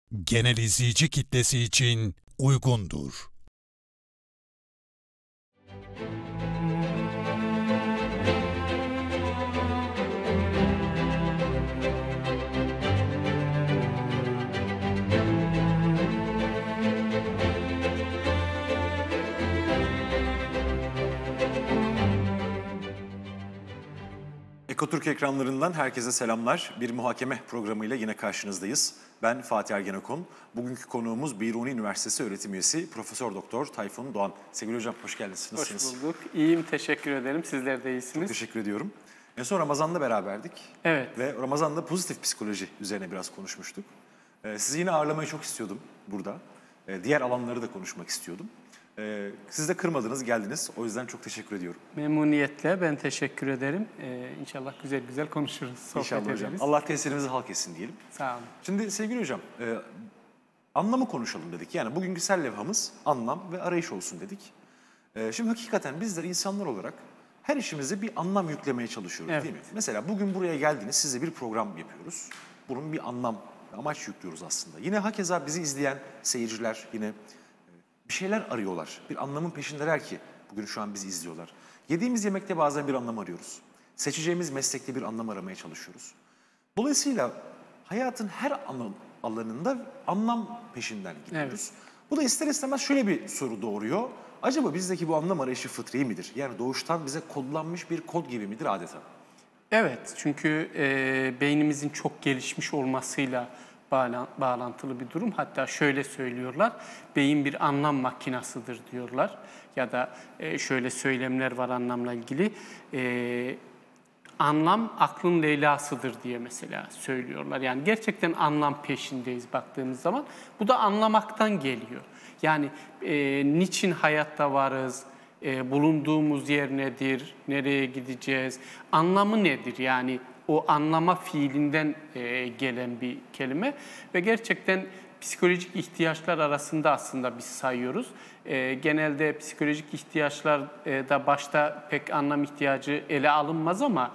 genel izleyici kitlesi için uygundur. Ekotürk ekranlarından herkese selamlar. Bir muhakeme programıyla yine karşınızdayız. Ben Fatih Ergenekon. Bugünkü konuğumuz Biruni Üniversitesi öğretim üyesi Profesör Doktor Tayfun Doğan. Sevgili hocam hoş geldiniz. Nasılsınız? Hoş bulduk. İyiyim, teşekkür ederim. Sizler de iyisiniz. Çok teşekkür ediyorum. En son Ramazan'da beraberdik. Evet. Ve Ramazan'da pozitif psikoloji üzerine biraz konuşmuştuk. Sizi yine ağırlamayı çok istiyordum burada. Diğer alanları da konuşmak istiyordum. Siz de kırmadınız, geldiniz. O yüzden çok teşekkür ediyorum. Memnuniyetle ben teşekkür ederim. İnşallah güzel güzel konuşuruz, sohbet İnşallah ederiz. hocam. Allah tesirimizi halk etsin diyelim. Sağ olun. Şimdi sevgili hocam, anlamı konuşalım dedik. Yani bugünkü levhamız anlam ve arayış olsun dedik. Şimdi hakikaten bizler insanlar olarak her işimize bir anlam yüklemeye çalışıyoruz, Evet. değil mi? Mesela bugün buraya geldiniz, size bir program yapıyoruz. Bunun bir anlam, bir amaç yüklüyoruz aslında. Yine hakeza bizi izleyen seyirciler yine bir şeyler arıyorlar. Bir anlamın peşindeler ki bugün şu an bizi izliyorlar. Yediğimiz yemekte bazen bir anlam arıyoruz. Seçeceğimiz meslekte bir anlam aramaya çalışıyoruz. Dolayısıyla hayatın her alanında anlam peşinden gidiyoruz. Evet. Bu da ister istemez şöyle bir soru doğuruyor. Acaba bizdeki bu anlam arayışı fıtri midir? Yani doğuştan bize kodlanmış bir kod gibi midir adeta? Evet, çünkü beynimizin çok gelişmiş olmasıyla bağlantılı bir durum. Hatta şöyle söylüyorlar, beyin bir anlam makinasıdır diyorlar. Ya da şöyle söylemler var anlamla ilgili. Anlam aklın Leyla'sıdır diye mesela söylüyorlar. Yani gerçekten anlam peşindeyiz baktığımız zaman. Bu da anlamaktan geliyor. Yani niçin hayatta varız, bulunduğumuz yer nedir, nereye gideceğiz, anlamı nedir? Yani o anlama fiilinden gelen bir kelime ve gerçekten psikolojik ihtiyaçlar arasında aslında biz sayıyoruz. Genelde psikolojik ihtiyaçlar da başta pek anlam ihtiyacı ele alınmaz ama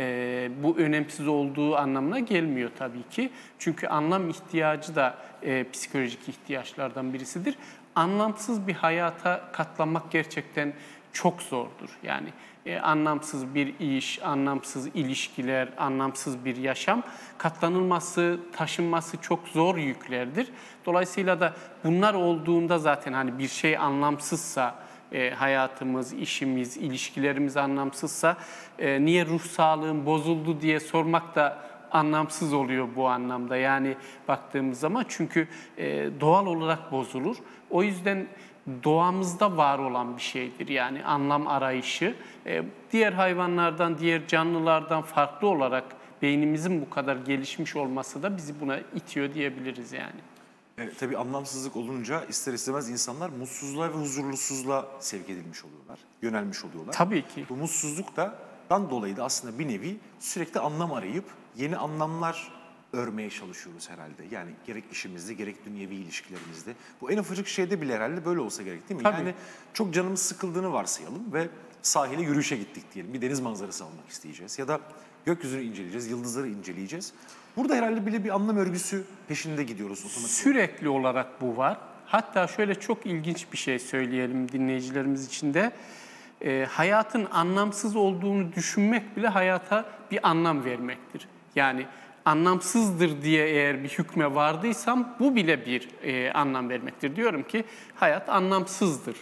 bu önemsiz olduğu anlamına gelmiyor tabii ki. Çünkü anlam ihtiyacı da psikolojik ihtiyaçlardan birisidir. Anlamsız bir hayata katlanmak gerçekten çok zordur. Yani anlamsız bir iş, anlamsız ilişkiler, anlamsız bir yaşam katlanılması, taşınması çok zor yüklerdir. Dolayısıyla da bunlar olduğunda zaten hani bir şey anlamsızsa, hayatımız, işimiz, ilişkilerimiz anlamsızsa niye ruh sağlığım bozuldu diye sormak da anlamsız oluyor bu anlamda. Yani baktığımız zaman çünkü doğal olarak bozulur. O yüzden doğamızda var olan bir şeydir yani anlam arayışı. Diğer hayvanlardan, diğer canlılardan farklı olarak beynimizin bu kadar gelişmiş olması da bizi buna itiyor diyebiliriz yani. Tabii anlamsızlık olunca ister istemez insanlar mutsuzluğa ve huzurlusuzluğa sevk edilmiş oluyorlar, yönelmiş oluyorlar. Tabii ki. Bu mutsuzluktan dolayı da aslında bir nevi sürekli anlam arayıp yeni anlamlar örmeye çalışıyoruz herhalde. Yani gerek işimizde, gerek dünyevi ilişkilerimizde. Bu en ufacık şeyde bile herhalde böyle olsa gerek değil mi? Tabii. Yani çok canımız sıkıldığını varsayalım ve sahile yürüyüşe gittik diyelim. Bir deniz manzarası almak isteyeceğiz ya da gökyüzünü inceleyeceğiz, yıldızları inceleyeceğiz. Burada herhalde bile bir anlam örgüsü peşinde gidiyoruz otomatik. Sürekli olarak bu var. Hatta şöyle çok ilginç bir şey söyleyelim dinleyicilerimiz için de. Hayatın anlamsız olduğunu düşünmek bile hayata bir anlam vermektir. Yani anlamsızdır diye eğer bir hükme vardıysam bu bile bir anlam vermektir. Diyorum ki hayat anlamsızdır.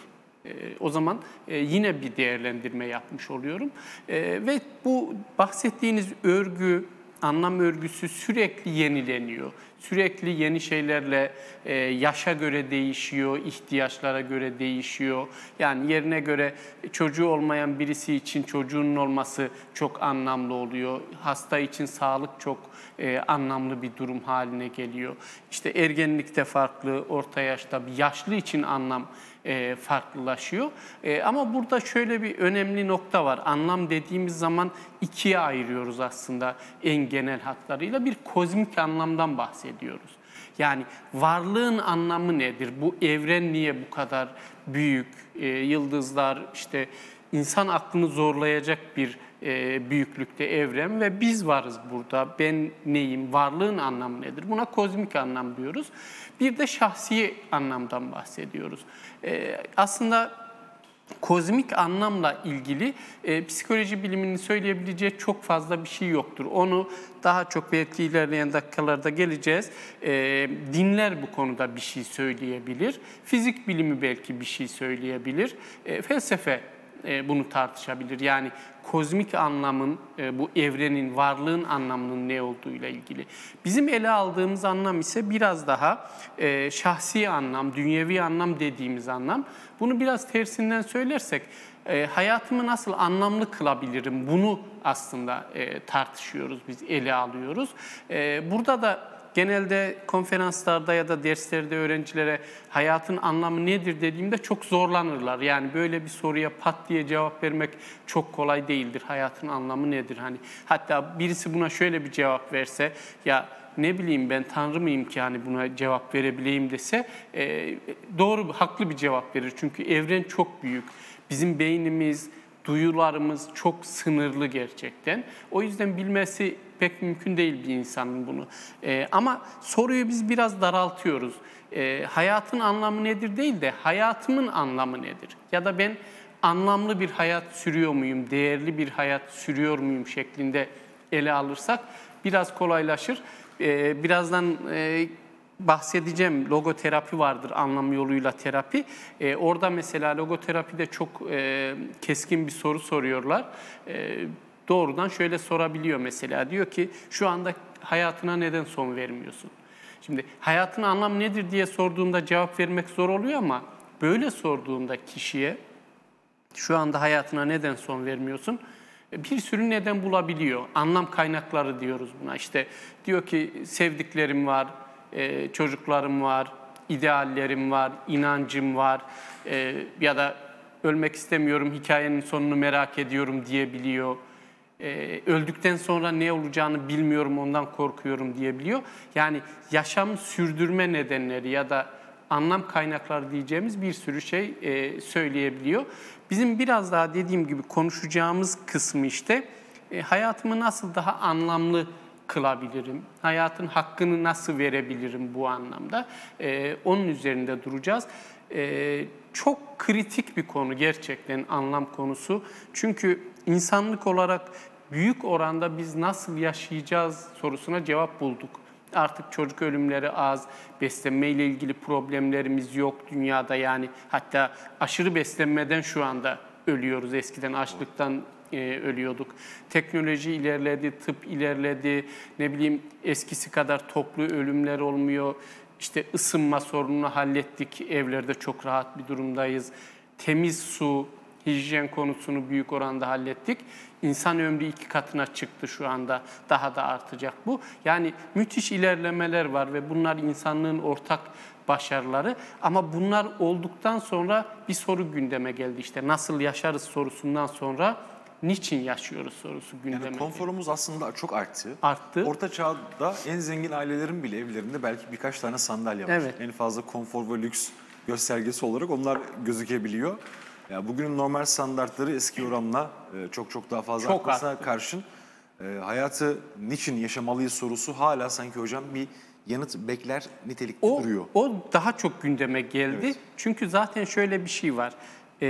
O zaman yine bir değerlendirme yapmış oluyorum. Ve bu bahsettiğiniz örgü, anlam örgüsü sürekli yenileniyor. Sürekli yeni şeylerle yaşa göre değişiyor, ihtiyaçlara göre değişiyor. Yani yerine göre çocuğu olmayan birisi için çocuğunun olması çok anlamlı oluyor. Hasta için sağlık çok anlamlı bir durum haline geliyor. İşte ergenlikte farklı, orta yaşta, yaşlı için anlam farklılaşıyor. Ama burada şöyle bir önemli nokta var. Anlam dediğimiz zaman ikiye ayırıyoruz aslında en genel hatlarıyla. Bir kozmik anlamdan bahsediyoruz. Yani varlığın anlamı nedir? Bu evren niye bu kadar büyük? Yıldızlar, işte insan aklını zorlayacak bir büyüklükte evren ve biz varız burada. Ben neyim, varlığın anlamı nedir? Buna kozmik anlam diyoruz. Bir de şahsi anlamdan bahsediyoruz. Aslında kozmik anlamla ilgili psikoloji biliminin söyleyebileceği çok fazla bir şey yoktur. Onu daha çok belki ilerleyen dakikalarda geleceğiz. Dinler bu konuda bir şey söyleyebilir. Fizik bilimi belki bir şey söyleyebilir. Felsefe bunu tartışabilir. Yani kozmik anlamın, bu evrenin, varlığın anlamının ne olduğuyla ilgili. Bizim ele aldığımız anlam ise biraz daha şahsi anlam, dünyevi anlam dediğimiz anlam. Bunu biraz tersinden söylersek, hayatımı nasıl anlamlı kılabilirim? Bunu aslında tartışıyoruz, biz ele alıyoruz. Burada da genelde konferanslarda ya da derslerde öğrencilere hayatın anlamı nedir dediğimde çok zorlanırlar. Yani böyle bir soruya pat diye cevap vermek çok kolay değildir. Hayatın anlamı nedir? Hani hatta birisi buna şöyle bir cevap verse, ya ne bileyim ben Tanrı mıyım ki hani buna cevap verebileyim dese doğru, haklı bir cevap verir. Çünkü evren çok büyük. Bizim beynimiz, duyularımız çok sınırlı gerçekten. O yüzden bilmesi pek mümkün değil bir insanın bunu. Ama soruyu biz biraz daraltıyoruz. Hayatın anlamı nedir değil de hayatımın anlamı nedir? Ya da ben anlamlı bir hayat sürüyor muyum, değerli bir hayat sürüyor muyum şeklinde ele alırsak biraz kolaylaşır. Birazdan bahsedeceğim, logoterapi vardır, anlam yoluyla terapi. Orada mesela logoterapide çok keskin bir soru soruyorlar. Doğrudan şöyle sorabiliyor mesela, diyor ki şu anda hayatına neden son vermiyorsun? Şimdi hayatın anlamı nedir diye sorduğunda cevap vermek zor oluyor ama böyle sorduğunda kişiye şu anda hayatına neden son vermiyorsun? Bir sürü neden bulabiliyor. Anlam kaynakları diyoruz buna. İşte diyor ki sevdiklerim var, çocuklarım var, ideallerim var, inancım var ya da ölmek istemiyorum, hikayenin sonunu merak ediyorum diyebiliyor. Öldükten sonra ne olacağını bilmiyorum, ondan korkuyorum diyebiliyor. Yani yaşam sürdürme nedenleri ya da anlam kaynakları diyeceğimiz bir sürü şey söyleyebiliyor. Bizim biraz daha dediğim gibi konuşacağımız kısmı işte hayatımı nasıl daha anlamlı kılabilirim, hayatın hakkını nasıl verebilirim bu anlamda, onun üzerinde duracağız. Çok kritik bir konu gerçekten anlam konusu. Çünkü insanlık olarak büyük oranda biz nasıl yaşayacağız sorusuna cevap bulduk. Artık çocuk ölümleri az, beslenmeyle ilgili problemlerimiz yok dünyada, yani hatta aşırı beslenmeden şu anda ölüyoruz. Eskiden açlıktan ölüyorduk. Teknoloji ilerledi, tıp ilerledi, ne bileyim eskisi kadar toplu ölümler olmuyor. İşte ısınma sorununu hallettik, evlerde çok rahat bir durumdayız. Temiz su, hijyen konusunu büyük oranda hallettik. İnsan ömrü 2 katına çıktı şu anda, daha da artacak bu. Yani müthiş ilerlemeler var ve bunlar insanlığın ortak başarıları. Ama bunlar olduktan sonra bir soru gündeme geldi. İşte nasıl yaşarız sorusundan sonra niçin yaşıyoruz sorusu gündeme geldi. Yani konforumuz aslında çok arttı. Arttı. Orta çağda en zengin ailelerin bile evlerinde belki birkaç tane sandalye var. Evet. En fazla konfor ve lüks göstergesi olarak onlar gözükebiliyor. Ya bugünün normal standartları eski oranla çok daha fazla Çok artmasına arttı. karşın hayatı niçin yaşamalıyız sorusu hala sanki hocam bir yanıt bekler nitelikte duruyor. O daha çok gündeme geldi. Evet. Çünkü zaten şöyle bir şey var.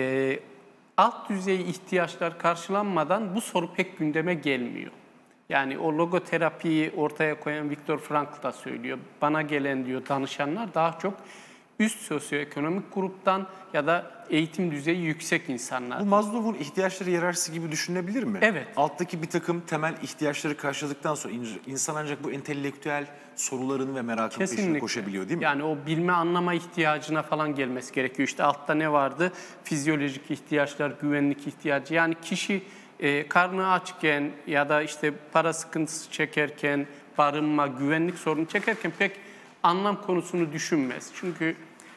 Alt düzey ihtiyaçlar karşılanmadan bu soru pek gündeme gelmiyor. Yani o logoterapiyi ortaya koyan Viktor Frankl da söylüyor. Bana gelen diyor danışanlar daha çok üst sosyoekonomik gruptan ya da eğitim düzeyi yüksek insanlar. Bu Maslow'un ihtiyaçları hiyerarşisi gibi düşünülebilir mi? Evet. Alttaki bir takım temel ihtiyaçları karşıladıktan sonra insan ancak bu entelektüel soruların ve merakın peşine Kesinlikle. koşabiliyor değil mi? Yani o bilme anlama ihtiyacına falan gelmesi gerekiyor. İşte altta ne vardı? Fizyolojik ihtiyaçlar, güvenlik ihtiyacı. Yani kişi karnı açken ya da işte para sıkıntısı çekerken, barınma, güvenlik sorunu çekerken pek anlam konusunu düşünmez. Çünkü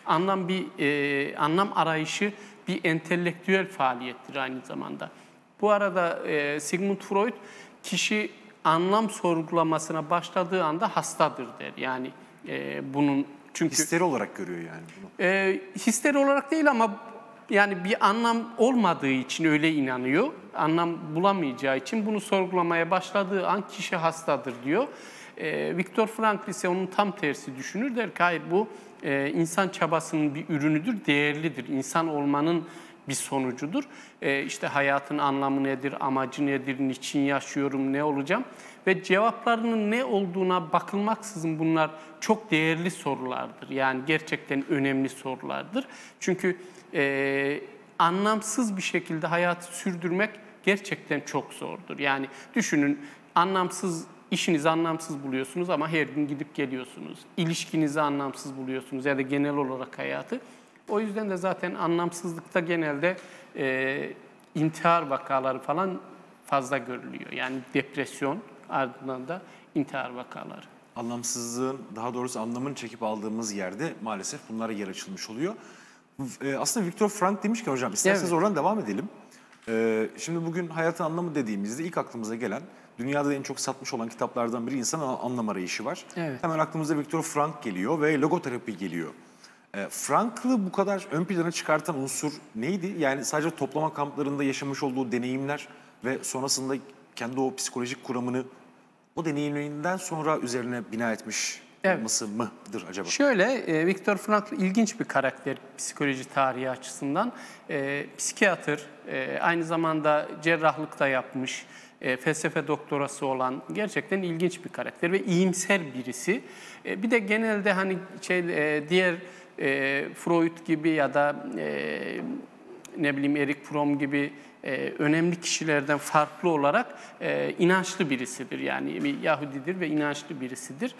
anlam arayışı bir entelektüel faaliyettir aynı zamanda. Bu arada Sigmund Freud kişi anlam sorgulamasına başladığı anda hastadır der. Yani bunun çünkü Histeri olarak görüyor yani bunu. histeri olarak değil ama yani bir anlam olmadığı için öyle inanıyor. Anlam bulamayacağı için bunu sorgulamaya başladığı an kişi hastadır diyor. Viktor Frankl ise onun tam tersi düşünür. Der ki hayır, bu insan çabasının bir ürünüdür, değerlidir. İnsan olmanın bir sonucudur. İşte hayatın anlamı nedir, amacı nedir, niçin yaşıyorum, ne olacağım? Ve cevaplarının ne olduğuna bakılmaksızın bunlar çok değerli sorulardır. Yani gerçekten önemli sorulardır. Çünkü anlamsız bir şekilde hayatı sürdürmek gerçekten çok zordur. Yani düşünün, işinizi anlamsız buluyorsunuz ama her gün gidip geliyorsunuz. İlişkinizi anlamsız buluyorsunuz ya da genel olarak hayatı. O yüzden de zaten anlamsızlıkta genelde intihar vakaları falan fazla görülüyor. Yani depresyon, ardından da intihar vakaları. Anlamsızlığın, daha doğrusu anlamını çekip aldığımız yerde maalesef bunlara yer açılmış oluyor. Aslında Viktor Frankl demişken hocam, isterseniz Evet. oradan devam edelim. Şimdi bugün hayatın anlamı dediğimizde ilk aklımıza gelen, dünyada en çok satmış olan kitaplardan biri insan anlam arayışı var. Evet. Hemen aklımıza Viktor Frankl geliyor ve logoterapi geliyor. Frankl'ı bu kadar ön plana çıkartan unsur neydi? Yani sadece toplama kamplarında yaşamış olduğu deneyimler ve sonrasında kendi o psikolojik kuramını o deneyimlerinden sonra üzerine bina etmiş olması mıdır acaba? Şöyle, Viktor Frankl ilginç bir karakter psikoloji tarihi açısından. Psikiyatr, aynı zamanda cerrahlık da yapmış, felsefe doktorası olan gerçekten ilginç bir karakter ve iyimser birisi. Bir de genelde hani diğer Freud gibi ya da ne bileyim Erich Fromm gibi önemli kişilerden farklı olarak inançlı birisidir. Yani bir Yahudidir ve inançlı birisidir.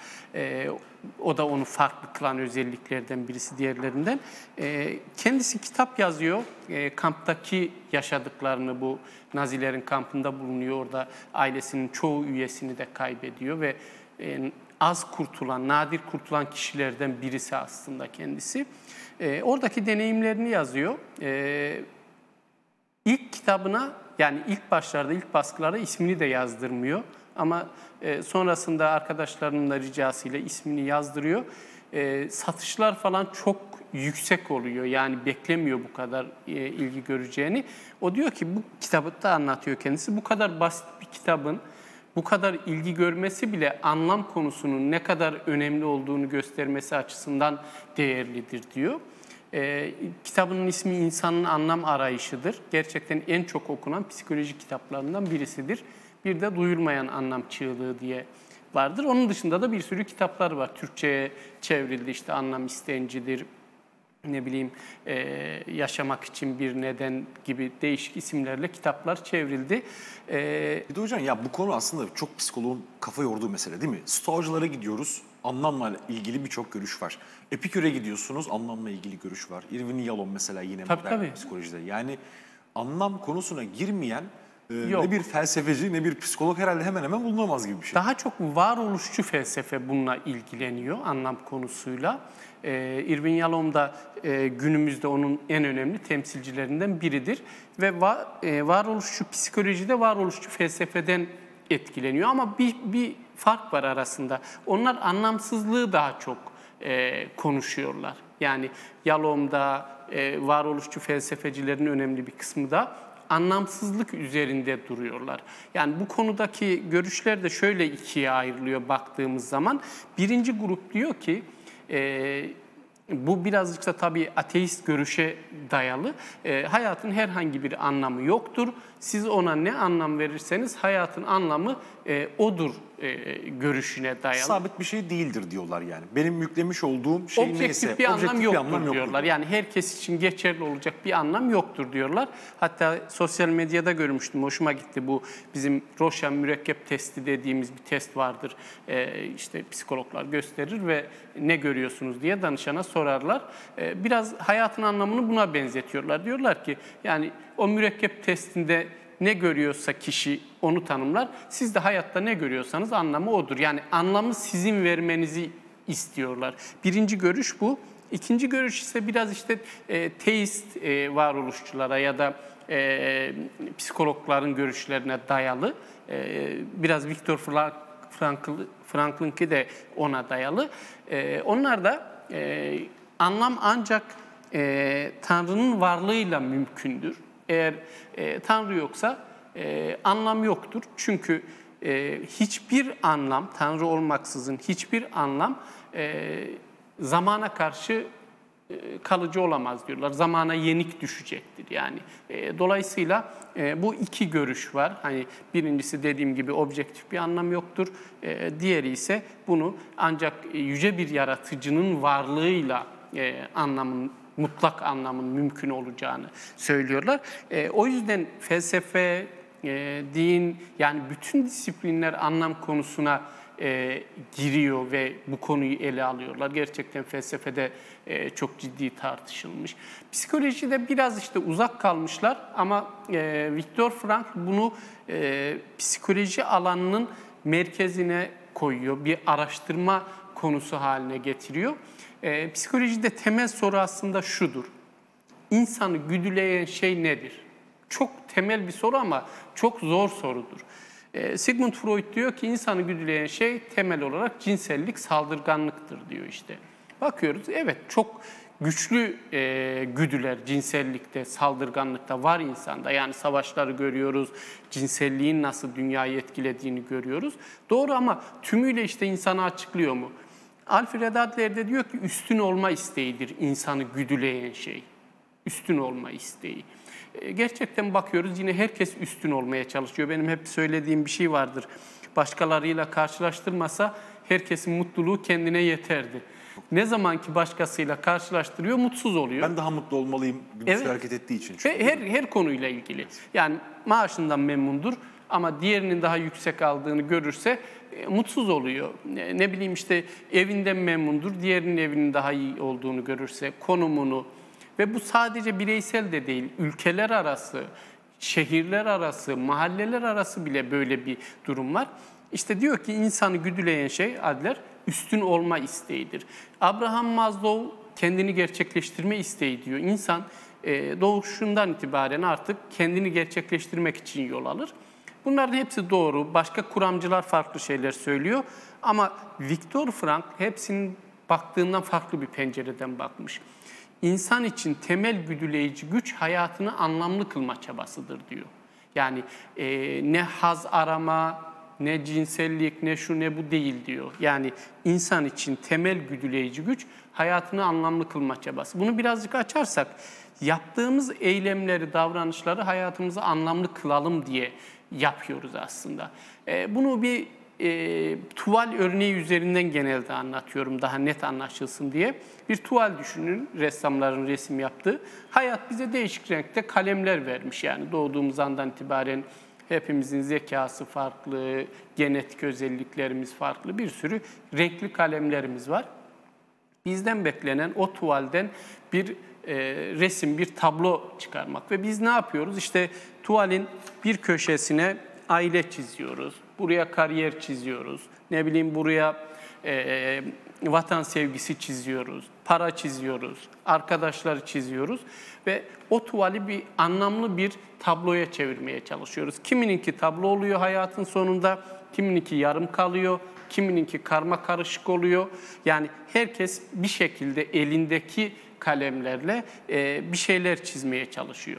O da onu farklı kılan özelliklerden birisi diğerlerinden. Kendisi kitap yazıyor. Kamptaki yaşadıklarını, bu Nazilerin kampında bulunuyor. Orada ailesinin çoğu üyesini de kaybediyor ve az kurtulan, nadir kurtulan kişilerden birisi aslında kendisi. Oradaki deneyimlerini yazıyor. İlk kitabına, yani ilk başlarda, ilk baskılarda ismini de yazdırmıyor. Ama sonrasında arkadaşlarının da ricasıyla ismini yazdırıyor. Satışlar falan çok yüksek oluyor. Yani beklemiyor bu kadar ilgi göreceğini. O diyor ki, bu kitabı da anlatıyor kendisi. Bu kadar basit bir kitabın bu kadar ilgi görmesi bile anlam konusunun ne kadar önemli olduğunu göstermesi açısından değerlidir diyor. Kitabının ismi İnsanın Anlam Arayışı'dır. Gerçekten en çok okunan psikoloji kitaplarından birisidir. Bir de Duyulmayan Anlam Çığlığı diye vardır. Onun dışında da bir sürü kitaplar var. Türkçe'ye çevrildi, işte Anlam İstencidir, ne bileyim Yaşamak için Bir Neden gibi değişik isimlerle kitaplar çevrildi. Bir de hocam, ya bu konu aslında çok psikoloğun kafa yorduğu mesele değil mi? Stoacılara gidiyoruz, anlamla ilgili birçok görüş var. Epikür'e gidiyorsunuz, anlamla ilgili görüş var. Irvin Yalom mesela yine modern psikolojide. Yani anlam konusuna girmeyen ne bir felsefeci ne bir psikolog herhalde hemen hemen bulunamaz gibi bir şey. Daha çok varoluşçu felsefe bununla ilgileniyor, anlam konusuyla. Irvin Yalom da günümüzde onun en önemli temsilcilerinden biridir. Ve varoluşçu psikolojide varoluşçu felsefeden etkileniyor. Ama bir fark var arasında. Onlar anlamsızlığı daha çok konuşuyorlar. Yani Yalom'da varoluşçu felsefecilerin önemli bir kısmı da anlamsızlık üzerinde duruyorlar. Yani bu konudaki görüşler de şöyle ikiye ayrılıyor baktığımız zaman. Birinci grup diyor ki, bu birazcık da tabii ateist görüşe dayalı. Hayatın herhangi bir anlamı yoktur. Siz ona ne anlam verirseniz hayatın anlamı odur görüşüne dayalı. Sabit bir şey değildir diyorlar yani. Benim yüklemiş olduğum şey objektif neyse, bir anlam objektif bir yoktur anlam diyorlar. yoktur. Yani herkes için geçerli olacak bir anlam yoktur diyorlar. Hatta sosyal medyada görmüştüm, hoşuma gitti bu bizim Rorschach mürekkep testi dediğimiz bir test vardır. İşte psikologlar gösterir ve ne görüyorsunuz diye danışana sorarlar. Biraz hayatın anlamını buna benzetiyorlar. Diyorlar ki yani o mürekkep testinde ne görüyorsa kişi onu tanımlar. Siz de hayatta ne görüyorsanız anlamı odur. Yani anlamı sizin vermenizi istiyorlar. Birinci görüş bu. İkinci görüş ise biraz işte teist varoluşçulara ya da psikologların görüşlerine dayalı. Biraz Viktor Frankl'ınki de ona dayalı. Onlar da anlam ancak Tanrı'nın varlığıyla mümkündür. Eğer Tanrı yoksa anlam yoktur. Çünkü hiçbir anlam, Tanrı olmaksızın hiçbir anlam zamana karşı kalıcı olamaz diyorlar. Zamana yenik düşecektir yani. Dolayısıyla bu iki görüş var. Hani birincisi dediğim gibi objektif bir anlam yoktur. Diğeri ise bunu ancak yüce bir yaratıcının varlığıyla mutlak anlamın mümkün olacağını söylüyorlar. O yüzden felsefe, din, yani bütün disiplinler anlam konusuna giriyor ve bu konuyu ele alıyorlar. Gerçekten felsefede çok ciddi tartışılmış. Psikolojide biraz işte uzak kalmışlar ama Viktor Frankl bunu psikoloji alanının merkezine koyuyor. Bir araştırma konusu haline getiriyor. Psikolojide temel soru aslında şudur: İnsanı güdüleyen şey nedir? Çok temel bir soru ama çok zor sorudur. Sigmund Freud diyor ki insanı güdüleyen şey temel olarak cinsellik, saldırganlıktır diyor işte. Bakıyoruz, evet, çok güçlü güdüler cinsellikte, saldırganlıkta var insanda. Yani savaşları görüyoruz, cinselliğin nasıl dünyayı etkilediğini görüyoruz. Doğru ama tümüyle işte insanı açıklıyor mu? Alfred Adler de diyor ki üstün olma isteğidir insanı güdüleyen şey. Üstün olma isteği. Gerçekten bakıyoruz yine herkes üstün olmaya çalışıyor. Benim hep söylediğim bir şey vardır. Başkalarıyla karşılaştırmasa herkesin mutluluğu kendine yeterdi. Ne zaman ki başkasıyla karşılaştırıyor mutsuz oluyor. Ben daha mutlu olmalıyım bir hareket ettiği için. Her konuyla ilgili. Yani maaşından memnundur ama diğerinin daha yüksek aldığını görürse mutsuz oluyor. Ne bileyim işte evinden memnundur, diğerinin evinin daha iyi olduğunu görürse, konumunu. Ve bu sadece bireysel de değil, ülkeler arası, şehirler arası, mahalleler arası bile böyle bir durum var. İşte diyor ki insanı güdüleyen şey Adler, üstün olma isteğidir. Abraham Maslow kendini gerçekleştirme isteği diyor. İnsan doğuşundan itibaren artık kendini gerçekleştirmek için yol alır. Bunların hepsi doğru. Başka kuramcılar farklı şeyler söylüyor. Ama Viktor Frankl hepsinin baktığından farklı bir pencereden bakmış. İnsan için temel güdüleyici güç hayatını anlamlı kılma çabasıdır diyor. Yani ne haz arama, ne cinsellik, ne şu ne bu değil diyor. Yani insan için temel güdüleyici güç hayatını anlamlı kılma çabası. Bunu birazcık açarsak yaptığımız eylemleri, davranışları hayatımızı anlamlı kılalım diye yapıyoruz aslında. Bunu bir tuval örneği üzerinden genelde anlatıyorum daha net anlaşılsın diye. Bir tuval düşünün, ressamların resim yaptığı. Hayat bize değişik renkte kalemler vermiş yani doğduğumuz andan itibaren hepimizin zekası farklı, genetik özelliklerimiz farklı, bir sürü renkli kalemlerimiz var. Bizden beklenen o tuvalden bir resim, bir tablo çıkarmak ve biz ne yapıyoruz? İşte tuvalin bir köşesine aile çiziyoruz, buraya kariyer çiziyoruz, ne bileyim buraya vatan sevgisi çiziyoruz, para çiziyoruz, arkadaşları çiziyoruz ve o tuvali bir anlamlı bir tabloya çevirmeye çalışıyoruz. Kimininki tablo oluyor hayatın sonunda, kimininki yarım kalıyor, kimininki karma karışık oluyor. Yani herkes bir şekilde elindeki kalemlerle bir şeyler çizmeye çalışıyor.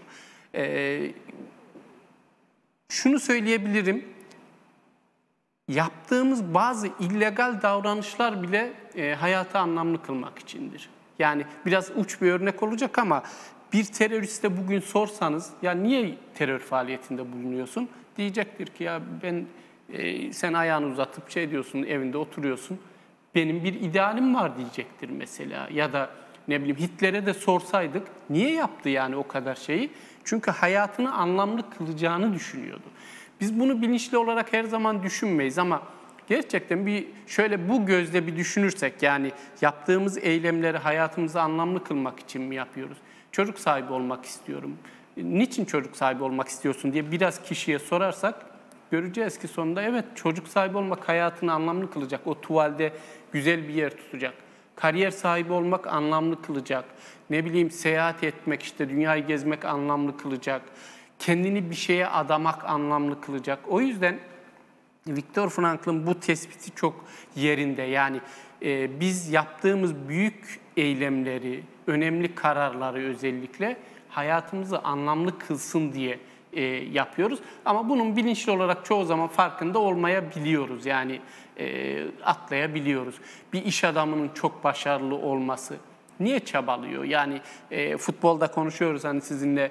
Şunu söyleyebilirim, yaptığımız bazı illegal davranışlar bile hayatı anlamlı kılmak içindir. Yani biraz uç bir örnek olacak ama bir teröriste bugün sorsanız ya niye terör faaliyetinde bulunuyorsun? Diyecektir ki ya sen ayağını uzatıp diyorsun, evinde oturuyorsun. Benim bir idealim var diyecektir mesela. Ya da ne bileyim Hitler'e de sorsaydık niye yaptı yani o kadar şeyi? Çünkü hayatını anlamlı kılacağını düşünüyordu. Biz bunu bilinçli olarak her zaman düşünmeyiz ama gerçekten şöyle bu gözle bir düşünürsek yani yaptığımız eylemleri hayatımızı anlamlı kılmak için mi yapıyoruz? Çocuk sahibi olmak istiyorum. Niçin çocuk sahibi olmak istiyorsun diye biraz kişiye sorarsak göreceğiz ki sonunda evet çocuk sahibi olmak hayatını anlamlı kılacak. O tuvalde güzel bir yer tutacak. Kariyer sahibi olmak anlamlı kılacak. Ne bileyim seyahat etmek işte dünyayı gezmek anlamlı kılacak. Kendini bir şeye adamak anlamlı kılacak. O yüzden Viktor Frankl'ın bu tespiti çok yerinde. Yani biz yaptığımız büyük eylemleri, önemli kararları özellikle hayatımızı anlamlı kılsın diye yapıyoruz. Ama bunun bilinçli olarak çoğu zaman farkında olmayabiliyoruz. Yani atlayabiliyoruz. Bir iş adamının çok başarılı olması niye çabalıyor? Yani futbolda konuşuyoruz hani sizinle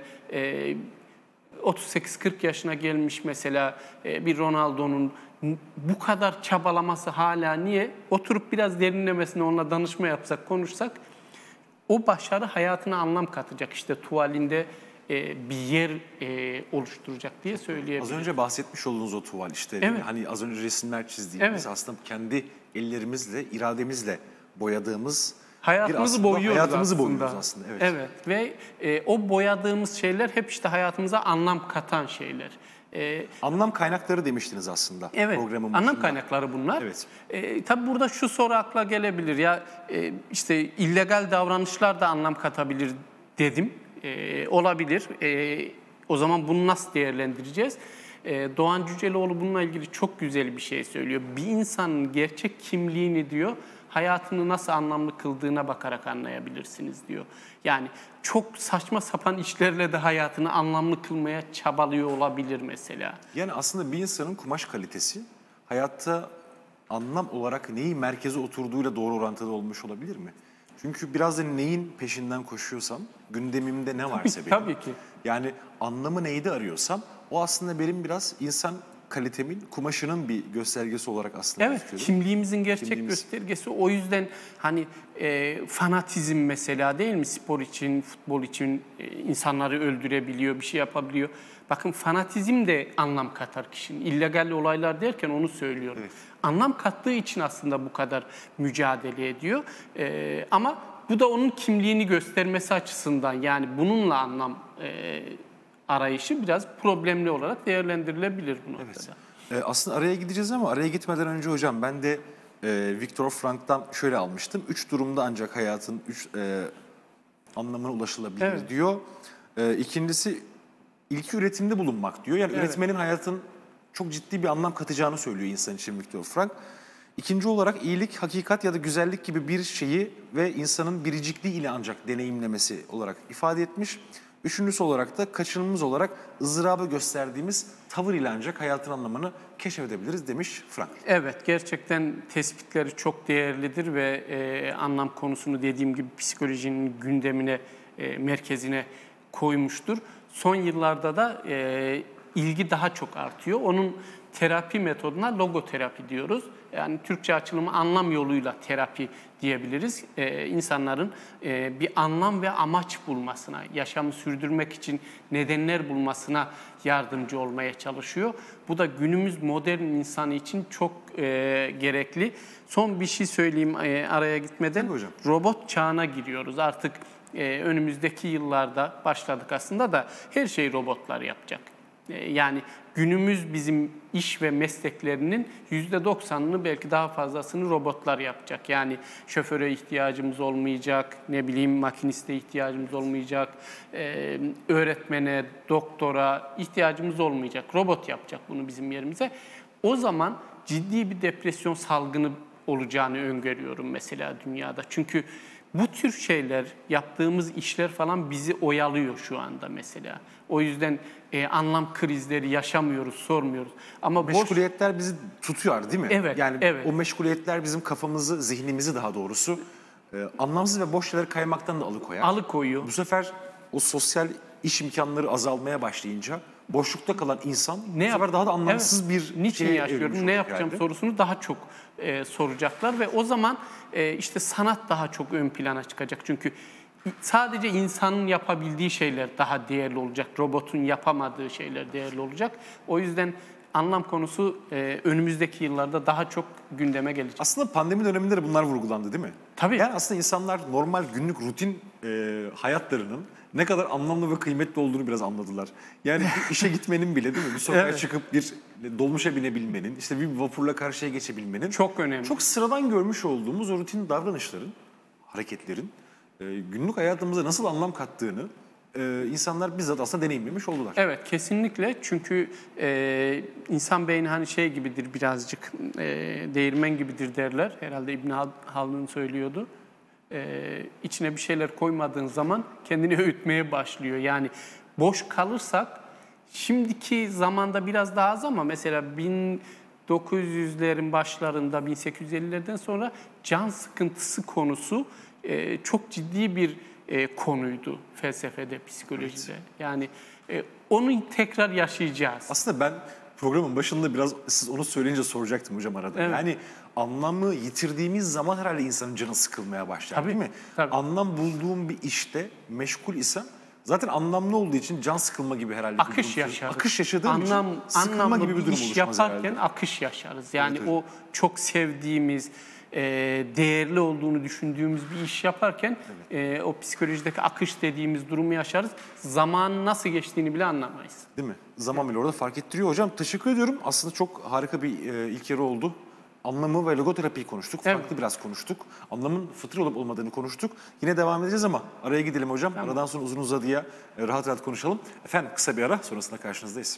38-40 yaşına gelmiş mesela bir Ronaldo'nun bu kadar çabalaması hala niye? Oturup biraz derinlemesine onunla danışma yapsak, konuşsak o başarı hayatına anlam katacak. İşte tuvalinde bir yer oluşturacak diye söyleyebilirim. Az önce bahsetmiş olduğunuz o tuval işte. Evet. Hani az önce resimler çizdiğimiz Evet. aslında kendi ellerimizle, irademizle boyadığımız Hayatımızı boyuyoruz hayatımızı aslında. boyuyoruz aslında. Evet. Evet ve o boyadığımız şeyler hep işte hayatımıza anlam katan şeyler. Anlam kaynakları demiştiniz aslında Evet, programın anlam başında. kaynakları bunlar. Evet. Tabii burada şu soru akla gelebilir ya işte illegal davranışlar da anlam katabilir dedim. Olabilir. O zaman bunu nasıl değerlendireceğiz? Doğan Cüceloğlu bununla ilgili çok güzel bir şey söylüyor. Bir insanın gerçek kimliğini diyor, hayatını nasıl anlamlı kıldığına bakarak anlayabilirsiniz diyor. Yani çok saçma sapan işlerle de hayatını anlamlı kılmaya çabalıyor olabilir mesela. Yani aslında bir insanın kumaş kalitesi hayatta anlam olarak neyi merkeze oturduğuyla doğru orantılı olmuş olabilir mi? Çünkü biraz da neyin peşinden koşuyorsam, gündemimde ne varsa benim. Tabii ki. Yani anlamı neydi arıyorsam o aslında benim biraz insan kalitemin, kumaşının bir göstergesi olarak aslında Evet, bakıyorum. kimliğimizin gerçek Kimliğimiz. göstergesi. O yüzden hani fanatizm mesela değil mi? Spor için, futbol için insanları öldürebiliyor, bir şey yapabiliyor. Bakın fanatizm de anlam katar kişinin. İllegal olaylar derken onu söylüyorum. Evet. Anlam kattığı için aslında bu kadar mücadele ediyor. Ama bu da onun kimliğini göstermesi açısından yani bununla anlam arayışı biraz problemli olarak değerlendirilebilir bu noktada. Evet. Aslında araya gideceğiz ama araya gitmeden önce hocam ben de Viktor Frank'tan şöyle almıştım. 3 durumda ancak hayatın 3 anlamına ulaşılabilir Evet. diyor. İkincisi ilki üretimde bulunmak diyor. Yani Evet. üretmenin hayatın çok ciddi bir anlam katacağını söylüyor insan için Viktor Frank. İkinci olarak iyilik, hakikat ya da güzellik gibi bir şeyi ve insanın biricikliği ile ancak deneyimlemesi olarak ifade etmiş. Üçüncüsü olarak da kaçınılmaz olarak ızdırabı gösterdiğimiz tavır ile ancak hayatın anlamını keşfedebiliriz demiş Frank. Evet, gerçekten tespitleri çok değerlidir ve anlam konusunu dediğim gibi psikolojinin gündemine, merkezine koymuştur. Son yıllarda da ilgi daha çok artıyor. Onun terapi metoduna logoterapi diyoruz. Yani Türkçe açılımı anlam yoluyla terapi diyebiliriz. İnsanların bir anlam ve amaç bulmasına, yaşamı sürdürmek için nedenler bulmasına yardımcı olmaya çalışıyor. Bu da günümüz modern insanı için çok gerekli. Son bir şey söyleyeyim araya gitmeden. Tabii hocam. Robot çağına giriyoruz. Artık önümüzdeki yıllarda başladık aslında da her şeyi robotlar yapacak. Yani günümüz bizim iş ve mesleklerinin %90'ını belki daha fazlasını robotlar yapacak. Yani şoföre ihtiyacımız olmayacak, ne bileyim makiniste ihtiyacımız olmayacak, öğretmene, doktora ihtiyacımız olmayacak. Robot yapacak bunu bizim yerimize. O zaman ciddi bir depresyon salgını olacağını öngörüyorum mesela dünyada. Çünkü bu tür şeyler, yaptığımız işler falan bizi oyalıyor şu anda mesela. O yüzden anlam krizleri yaşamıyoruz, sormuyoruz. Ama Meşguliyetler bizi tutuyor değil mi? Evet, Yani evet. o meşguliyetler bizim kafamızı, zihnimizi daha doğrusu anlamsız ve boş şeyleri kaymaktan da alıkoyar. alıkoyuyor. Bu sefer o sosyal iş imkanları azalmaya başlayınca boşlukta kalan insan bu sefer daha da anlamsız bir niçin şeye yaşıyorum, evrilmiş ne olacak yapacağım herhalde. sorusunu daha çok soracaklar ve o zaman işte sanat daha çok ön plana çıkacak. Çünkü sadece insanın yapabildiği şeyler daha değerli olacak. Robotun yapamadığı şeyler değerli olacak. O yüzden anlam konusu önümüzdeki yıllarda daha çok gündeme gelecek. Aslında pandemi döneminde de bunlar vurgulandı değil mi? Tabii. Yani aslında insanlar normal günlük rutin hayatlarının ne kadar anlamlı ve kıymetli olduğunu biraz anladılar. Yani bir işe gitmenin bile değil mi? Bir sokağa Evet. çıkıp bir dolmuşa binebilmenin, işte bir vapurla karşıya geçebilmenin Çok önemli. çok sıradan görmüş olduğumuz o rutin davranışların, hareketlerin günlük hayatımıza nasıl anlam kattığını insanlar bizzat aslında deneyimlemiş oldular. Evet, kesinlikle. Çünkü insan beyni hani şey gibidir birazcık, değirmen gibidir derler. Herhalde İbn Haldun söylüyordu. içine bir şeyler koymadığın zaman kendini öğütmeye başlıyor. Yani boş kalırsak, şimdiki zamanda biraz daha az ama mesela 1900'lerin başlarında, 1850'lerden sonra can sıkıntısı konusu çok ciddi bir konuydu felsefede, psikolojide. Evet. Yani onu tekrar yaşayacağız. Aslında ben programın başında biraz siz onu söyleyince soracaktım hocam arada. Evet. Yani anlamı yitirdiğimiz zaman herhalde insanın canı sıkılmaya başlar, tabii, değil mi? Tabii. Anlam bulduğum bir işte meşgul isem zaten anlamlı olduğu için can sıkılma gibi herhalde. Akış yaşarız. Akış yaşadığım için sıkılma gibi bir durum oluşmaz yaparken herhalde. Akış yaşarız. Yani evet, o çok sevdiğimiz, değerli olduğunu düşündüğümüz bir iş yaparken evet, o psikolojideki akış dediğimiz durumu yaşarız. Zamanın nasıl geçtiğini bile anlamayız. Değil mi? Zaman bile orada fark ettiriyor. Hocam teşekkür ediyorum. Aslında çok harika bir ilk yarı oldu. Anlamı ve logoterapiyi konuştuk. Evet. Farklı biraz konuştuk. Anlamın fıtri olup olmadığını konuştuk. Yine devam edeceğiz ama araya gidelim hocam. Tamam. Aradan sonra uzun uzadıya rahat rahat konuşalım. Efendim kısa bir ara, sonrasında karşınızdayız.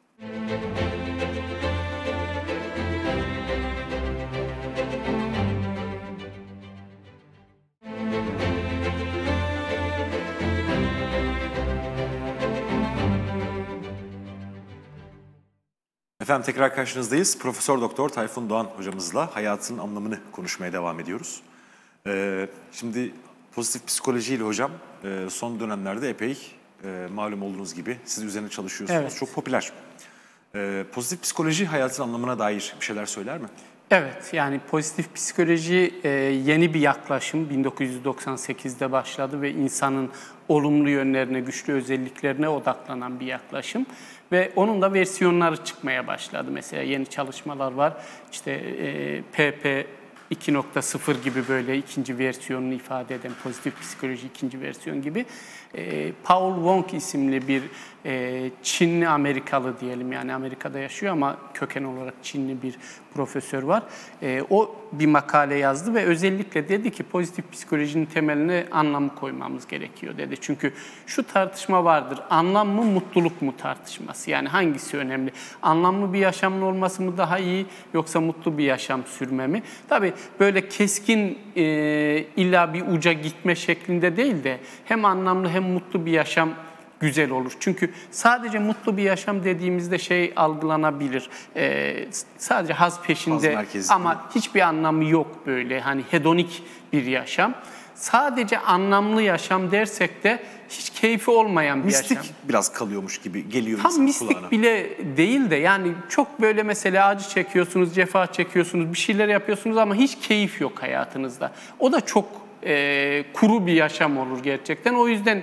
Efendim tekrar karşınızdayız. Profesör Doktor Tayfun Doğan hocamızla hayatın anlamını konuşmaya devam ediyoruz. Şimdi pozitif psikolojiyle hocam son dönemlerde epey malum olduğunuz gibi siz üzerine çalışıyorsunuz. Evet. Çok popüler. Pozitif psikoloji hayatın anlamına dair bir şeyler söyler mi? Evet, yani pozitif psikoloji yeni bir yaklaşım. 1998'de başladı ve insanın olumlu yönlerine, güçlü özelliklerine odaklanan bir yaklaşım. Ve onun da versiyonları çıkmaya başladı. Mesela yeni çalışmalar var. İşte PP 2.0 gibi böyle ikinci versiyonunu ifade eden pozitif psikoloji ikinci versiyon gibi. Paul Wong isimli bir Çinli Amerikalı diyelim, yani Amerika'da yaşıyor ama köken olarak Çinli bir profesör var. O bir makale yazdı ve özellikle dedi ki pozitif psikolojinin temeline anlamı koymamız gerekiyor dedi. Çünkü şu tartışma vardır, anlam mı mutluluk mu tartışması. Yani hangisi önemli? Anlamlı bir yaşamın olması mı daha iyi yoksa mutlu bir yaşam sürme mi? Tabii böyle keskin illa bir uca gitme şeklinde değil de hem anlamlı hem mutlu bir yaşam güzel olur. Çünkü sadece mutlu bir yaşam dediğimizde şey algılanabilir. Sadece haz peşinde ama hiçbir anlamı yok böyle. Hani hedonik bir yaşam. Sadece anlamlı yaşam dersek de hiç keyfi olmayan bir yaşam. Mistik biraz kalıyormuş gibi geliyor insan kulağına. Tam mistik bile değil de yani çok böyle mesela acı çekiyorsunuz, cefa çekiyorsunuz, bir şeyler yapıyorsunuz ama hiç keyif yok hayatınızda. O da çok kuru bir yaşam olur gerçekten. O yüzden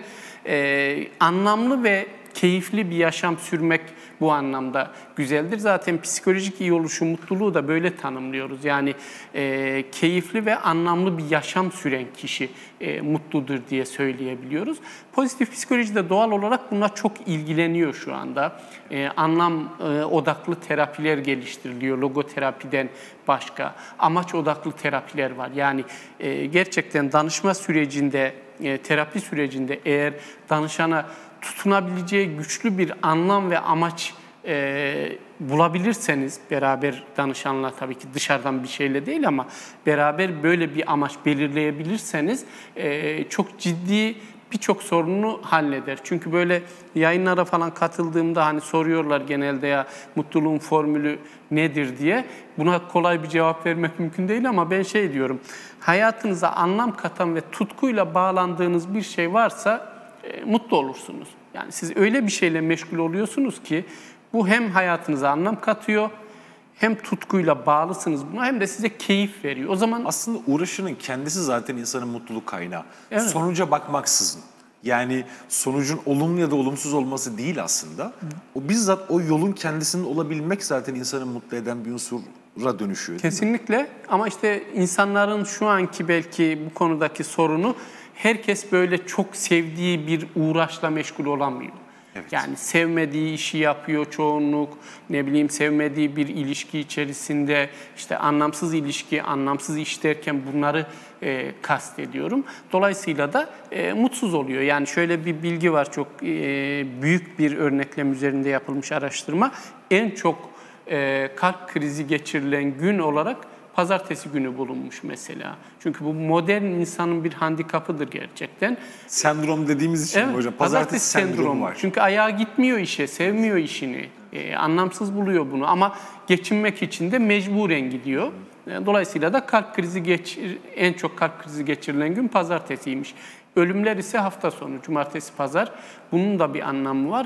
anlamlı ve keyifli bir yaşam sürmek bu anlamda güzeldir. Zaten psikolojik iyi oluşu, mutluluğu da böyle tanımlıyoruz. Yani keyifli ve anlamlı bir yaşam süren kişi mutludur diye söyleyebiliyoruz. Pozitif psikolojide doğal olarak bununla çok ilgileniyor şu anda. Anlam odaklı terapiler geliştiriliyor. Logoterapiden başka amaç odaklı terapiler var. Yani gerçekten danışma sürecinde, terapi sürecinde eğer danışana tutunabileceği güçlü bir anlam ve amaç bulabilirseniz, beraber danışanla tabii ki dışarıdan bir şeyle değil ama beraber böyle bir amaç belirleyebilirseniz çok ciddi birçok sorununu halleder. Çünkü böyle yayınlara falan katıldığımda hani soruyorlar genelde ya mutluluğun formülü nedir diye. Buna kolay bir cevap vermek mümkün değil ama ben şey diyorum. Hayatınıza anlam katan ve tutkuyla bağlandığınız bir şey varsa mutlu olursunuz. Yani siz öyle bir şeyle meşgul oluyorsunuz ki bu hem hayatınıza anlam katıyor, hem tutkuyla bağlısınız buna hem de size keyif veriyor. O zaman aslında uğraşının kendisi zaten insanın mutluluk kaynağı. Evet. Sonuca bakmaksızın. Yani sonucun olumlu ya da olumsuz olması değil aslında. O bizzat o yolun kendisinin olabilmek zaten insanı mutlu eden bir unsura dönüşüyor. Kesinlikle ama işte insanların şu anki belki bu konudaki sorunu herkes böyle çok sevdiği bir uğraşla meşgul olamıyor. Evet. Yani sevmediği işi yapıyor çoğunluk, ne bileyim sevmediği bir ilişki içerisinde, işte anlamsız ilişki, anlamsız iş derken bunları kastediyorum. Dolayısıyla da mutsuz oluyor. Yani şöyle bir bilgi var, çok büyük bir örneklem üzerinde yapılmış araştırma. En çok kalp krizi geçirilen gün olarak pazartesi günü bulunmuş mesela. Çünkü bu modern insanın bir handikapıdır gerçekten. Sendrom dediğimiz için Evet, hocam pazartesi sendromu var. Çünkü ayağı gitmiyor işe, sevmiyor işini. Anlamsız buluyor bunu ama geçinmek için de mecburen gidiyor. Dolayısıyla da en çok kalp krizi geçirilen gün pazartesiymiş. Ölümler ise hafta sonu, cumartesi, pazar. Bunun da bir anlamı var.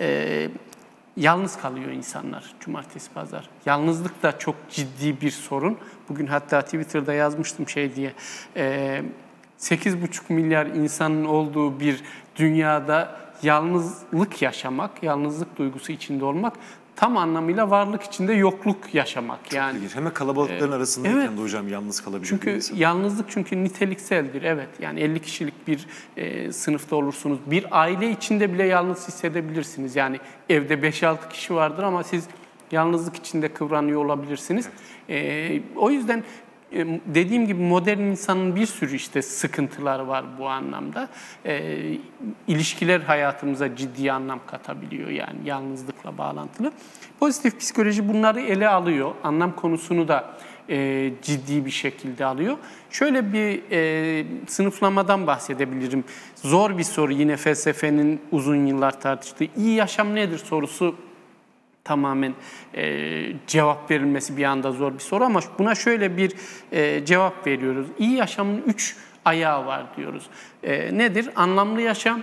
Yalnız kalıyor insanlar cumartesi, pazar. Yalnızlık da çok ciddi bir sorun. Bugün hatta Twitter'da yazmıştım diye. 8,5 milyar insanın olduğu bir dünyada yalnızlık yaşamak, yalnızlık duygusu içinde olmak tam anlamıyla varlık içinde yokluk yaşamak. Çok yani ilginç. Hemen kalabalıkların arasındayken evet. de hocam yalnız kalabilir. Çünkü yalnızlık nitelikseldir. Evet. Yani 50 kişilik bir sınıfta olursunuz. Bir aile içinde bile yalnız hissedebilirsiniz. Yani evde 5-6 kişi vardır ama siz yalnızlık içinde kıvranıyor olabilirsiniz. Evet. O yüzden dediğim gibi modern insanın bir sürü sıkıntıları var bu anlamda. İlişkiler hayatımıza ciddi anlam katabiliyor yani yalnızlıkla bağlantılı. Pozitif psikoloji bunları ele alıyor. Anlam konusunu da ciddi bir şekilde alıyor. Şöyle bir sınıflamadan bahsedebilirim. Zor bir soru, yine felsefenin uzun yıllar tartıştığı. İyi yaşam nedir sorusu tamamen cevap verilmesi bir anda zor bir soru ama buna şöyle bir cevap veriyoruz. İyi yaşamın 3 ayağı var diyoruz. Nedir? Anlamlı yaşam,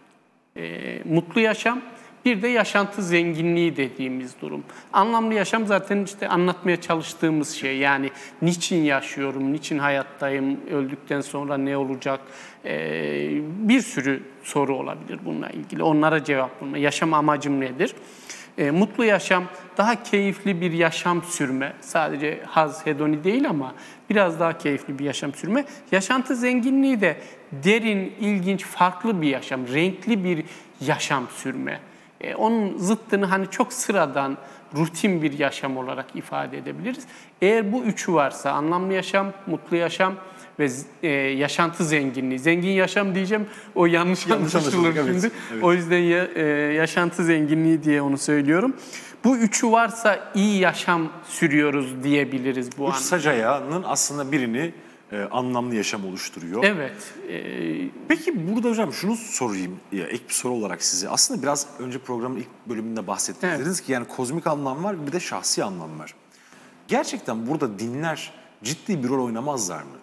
mutlu yaşam, bir de yaşantı zenginliği dediğimiz durum. Anlamlı yaşam zaten anlatmaya çalıştığımız şey. Yani niçin yaşıyorum, niçin hayattayım, öldükten sonra ne olacak? Bir sürü soru olabilir bununla ilgili. Onlara cevap bulma. Yaşam amacım nedir? Mutlu yaşam, daha keyifli bir yaşam sürme. Sadece haz, hedoni değil ama biraz daha keyifli bir yaşam sürme. Yaşantı zenginliği de derin, ilginç, farklı bir yaşam, renkli bir yaşam sürme. Onun zıttını çok sıradan, rutin bir yaşam olarak ifade edebiliriz. Eğer bu üçü varsa, anlamlı yaşam, mutlu yaşam ve yaşantı zenginliği. Zengin yaşam diyeceğim, o yanlış anlaşılır şimdi. Evet, evet. O yüzden yaşantı zenginliği diye onu söylüyorum. Bu üçü varsa iyi yaşam sürüyoruz diyebiliriz bu anlamda. Üç sac ayağının aslında birini anlamlı yaşam oluşturuyor. Evet. Peki burada hocam şunu sorayım, ek bir soru olarak size. Aslında biraz önce programın ilk bölümünde bahsettiniz. Evet. Dediniz ki yani kozmik anlam var, bir de şahsi anlam var. Gerçekten burada dinler ciddi bir rol oynamazlar mı?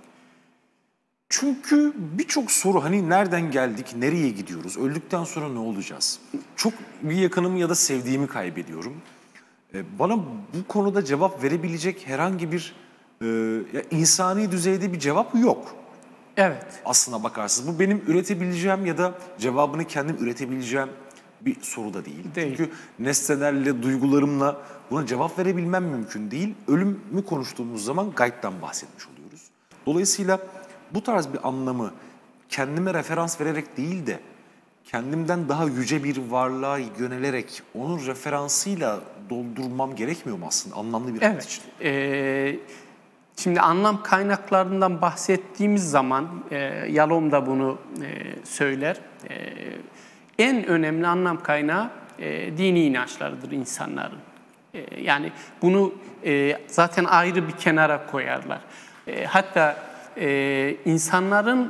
Çünkü birçok soru nereden geldik, nereye gidiyoruz, öldükten sonra ne olacağız? Çok bir yakınımı ya da sevdiğimi kaybediyorum. Bana bu konuda cevap verebilecek herhangi bir insani düzeyde bir cevap yok. Evet. Aslına bakarsınız bu benim üretebileceğim ya da cevabını kendim üretebileceğim bir soru da değil. Çünkü nesnelerle, duygularımla buna cevap verebilmem mümkün değil. Ölümü konuştuğumuz zaman gaybden bahsetmiş oluyoruz. Dolayısıyla bu tarz bir anlamı kendime referans vererek değil de kendimden daha yüce bir varlığa yönelerek onun referansıyla doldurmam gerekmiyor mu aslında anlamlı bir hayat için? Şimdi anlam kaynaklarından bahsettiğimiz zaman Yalom da bunu söyler. En önemli anlam kaynağı dini inançlarıdır insanların. Yani bunu zaten ayrı bir kenara koyarlar. Hatta insanların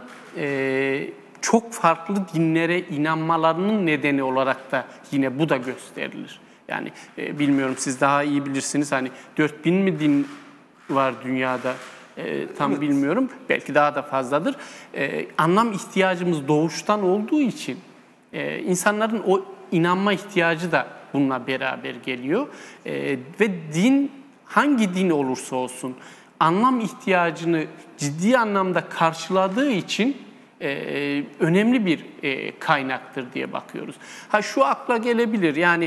çok farklı dinlere inanmalarının nedeni olarak da yine bu da gösterilir. Yani bilmiyorum, siz daha iyi bilirsiniz. 4000 mi din var dünyada? Tam bilmiyorum. Belki daha da fazladır. Anlam ihtiyacımız doğuştan olduğu için insanların o inanma ihtiyacı da bununla beraber geliyor. Ve din, hangi din olursa olsun anlam ihtiyacını ciddi anlamda karşıladığı için önemli bir kaynaktır diye bakıyoruz. Şu akla gelebilir, yani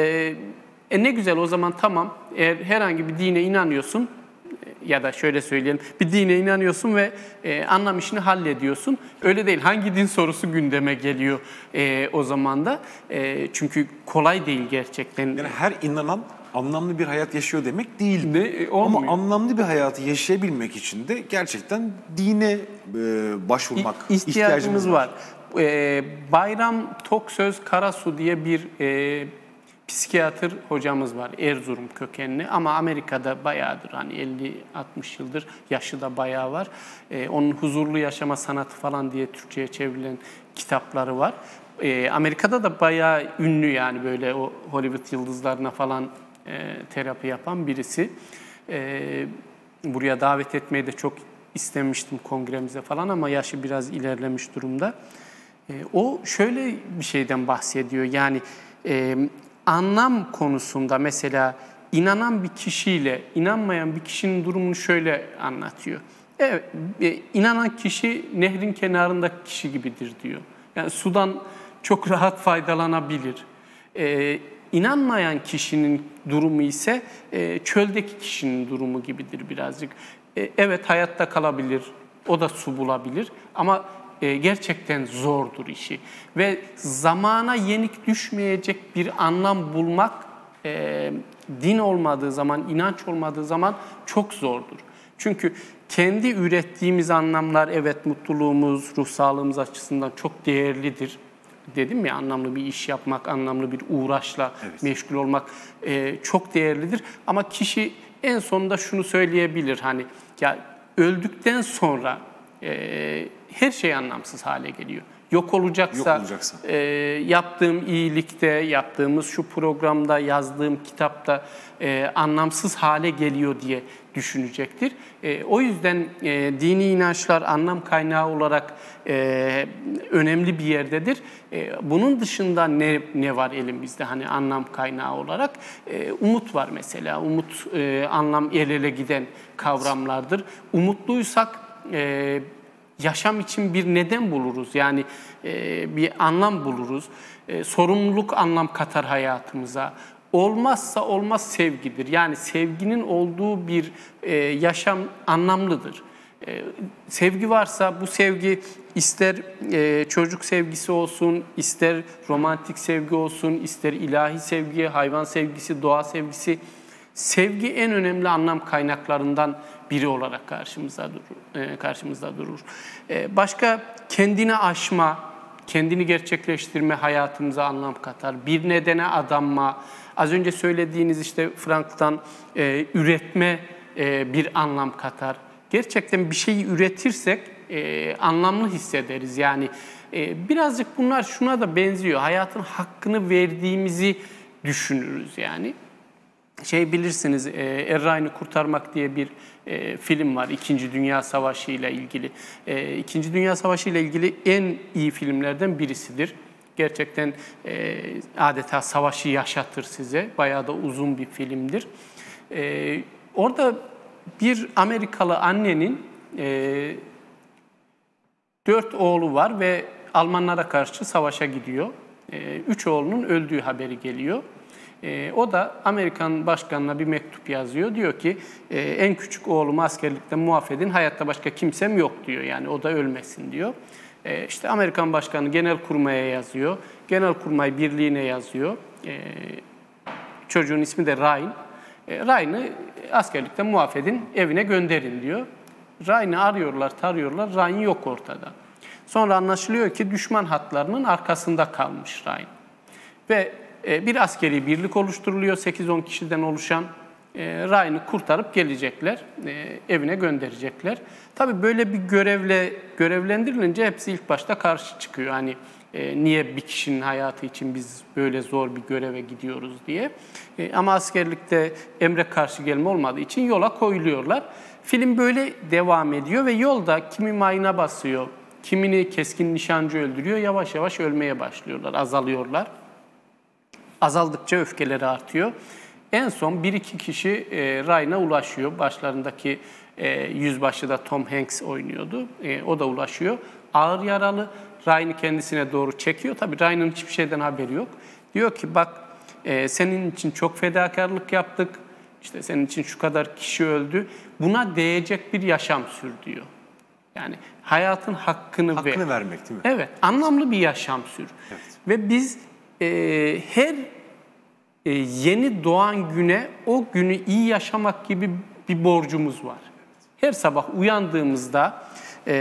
ne güzel, o zaman tamam, eğer herhangi bir dine inanıyorsun ya da şöyle söyleyelim, bir dine inanıyorsun ve anlam işini hallediyorsun. Öyle değil. Hangi din sorusu gündeme geliyor o zaman da. Çünkü kolay değil gerçekten. Yani her inanan anlamlı bir hayat yaşıyor demek değil. Ama anlamlı bir hayatı yaşayabilmek için de gerçekten dine başvurmak ihtiyacımız var. Bayram Toksöz Karasu diye bir psikiyatr hocamız var, Erzurum kökenli ama Amerika'da bayağıdır, hani 50-60 yıldır, yaşı da bayağı var. Onun Huzurlu Yaşama Sanatı falan diye Türkçe'ye çevrilen kitapları var. Amerika'da da bayağı ünlü, yani böyle o Hollywood yıldızlarına falan terapi yapan birisi. Buraya davet etmeyi de çok istemiştim kongremize falan ama yaşı biraz ilerlemiş durumda. O şöyle bir şeyden bahsediyor, yani anlam konusunda mesela inanan bir kişiyle inanmayan bir kişinin durumunu şöyle anlatıyor. Evet, inanan kişi nehrin kenarındaki kişi gibidir diyor. Yani sudan çok rahat faydalanabilir. İnanmayan kişinin durumu ise çöldeki kişinin durumu gibidir birazcık. Evet, hayatta kalabilir, o da su bulabilir ama gerçekten zordur işi. Ve zamana yenik düşmeyecek bir anlam bulmak din olmadığı zaman, inanç olmadığı zaman çok zordur. Çünkü kendi ürettiğimiz anlamlar, evet, mutluluğumuz, ruh sağlığımız açısından çok değerlidir. Dedim ya, anlamlı bir iş yapmak, anlamlı bir uğraşla meşgul olmak çok değerlidir. Ama kişi en sonunda şunu söyleyebilir, hani ya öldükten sonra her şey anlamsız hale geliyor. Yok olacaksa. Yaptığım iyilikte, yaptığımız şu programda, yazdığım kitapta anlamsız hale geliyor diye düşünecektir. O yüzden dini inançlar anlam kaynağı olarak önemli bir yerdedir. Bunun dışında ne var elimizde, hani anlam kaynağı olarak? Umut var mesela. Umut, anlam el ele giden kavramlardır. Umutluysak yaşam için bir neden buluruz, yani bir anlam buluruz. Sorumluluk anlam katar hayatımıza. Olmazsa olmaz sevgidir. Yani sevginin olduğu bir yaşam anlamlıdır. Sevgi varsa bu sevgi ister çocuk sevgisi olsun, ister romantik sevgi olsun, ister ilahi sevgi, hayvan sevgisi, doğa sevgisi. Sevgi en önemli anlam kaynaklarından biri olarak karşımızda durur. Başka, kendini aşma, kendini gerçekleştirme hayatımıza anlam katar. Bir nedene adanma, az önce söylediğiniz işte Frank'tan üretme bir anlam katar. Gerçekten bir şeyi üretirsek anlamlı hissederiz. Yani birazcık bunlar şuna da benziyor. Hayatın hakkını verdiğimizi düşünürüz yani. Bilirsiniz, Er Ryan'ı Kurtarmak diye bir film var, İkinci Dünya Savaşı ile ilgili. İkinci Dünya Savaşı ile ilgili en iyi filmlerden birisidir. Gerçekten adeta savaşı yaşatır size. Bayağı da uzun bir filmdir. Orada bir Amerikalı annenin 4 oğlu var ve Almanlara karşı savaşa gidiyor. 3 oğlunun öldüğü haberi geliyor. O da Amerikan başkanına bir mektup yazıyor. Diyor ki en küçük oğlumu askerlikte muaf edin, hayatta başka kimsem yok diyor. Yani o da ölmesin diyor. İşte Amerikan başkanı Genelkurmay'a yazıyor. Genelkurmay Birliği'ne yazıyor. Çocuğun ismi de Ryan. Ryan'ı askerlikte muaf edin, evine gönderin diyor. Ryan'ı arıyorlar, tarıyorlar. Ryan yok ortada. Sonra anlaşılıyor ki düşman hatlarının arkasında kalmış Ryan. Ve bir askeri birlik oluşturuluyor, 8-10 kişiden oluşan. Ryan'ı kurtarıp gelecekler, evine gönderecekler. Tabii böyle bir görevle görevlendirilince hepsi ilk başta karşı çıkıyor. Hani niye bir kişinin hayatı için biz böyle zor bir göreve gidiyoruz diye. Ama askerlikte emre karşı gelme olmadığı için yola koyuluyorlar. Film böyle devam ediyor ve yolda kimi mayına basıyor, kimini keskin nişancı öldürüyor. Yavaş yavaş ölmeye başlıyorlar, azalıyorlar. Azaldıkça öfkeleri artıyor. En son 1-2 kişi Ryan'a ulaşıyor. Başlarındaki yüzbaşı da Tom Hanks oynuyordu. O da ulaşıyor. Ağır yaralı. Ryan'ı kendisine doğru çekiyor. Tabii Ryan'ın hiçbir şeyden haberi yok. Diyor ki bak, senin için çok fedakarlık yaptık. İşte senin için şu kadar kişi öldü. Buna değecek bir yaşam sür diyor. Yani hayatın hakkını vermek değil mi? Evet, anlamlı bir yaşam sür. Evet. Ve biz her yeni doğan güne o günü iyi yaşamak gibi bir borcumuz var. Her sabah uyandığımızda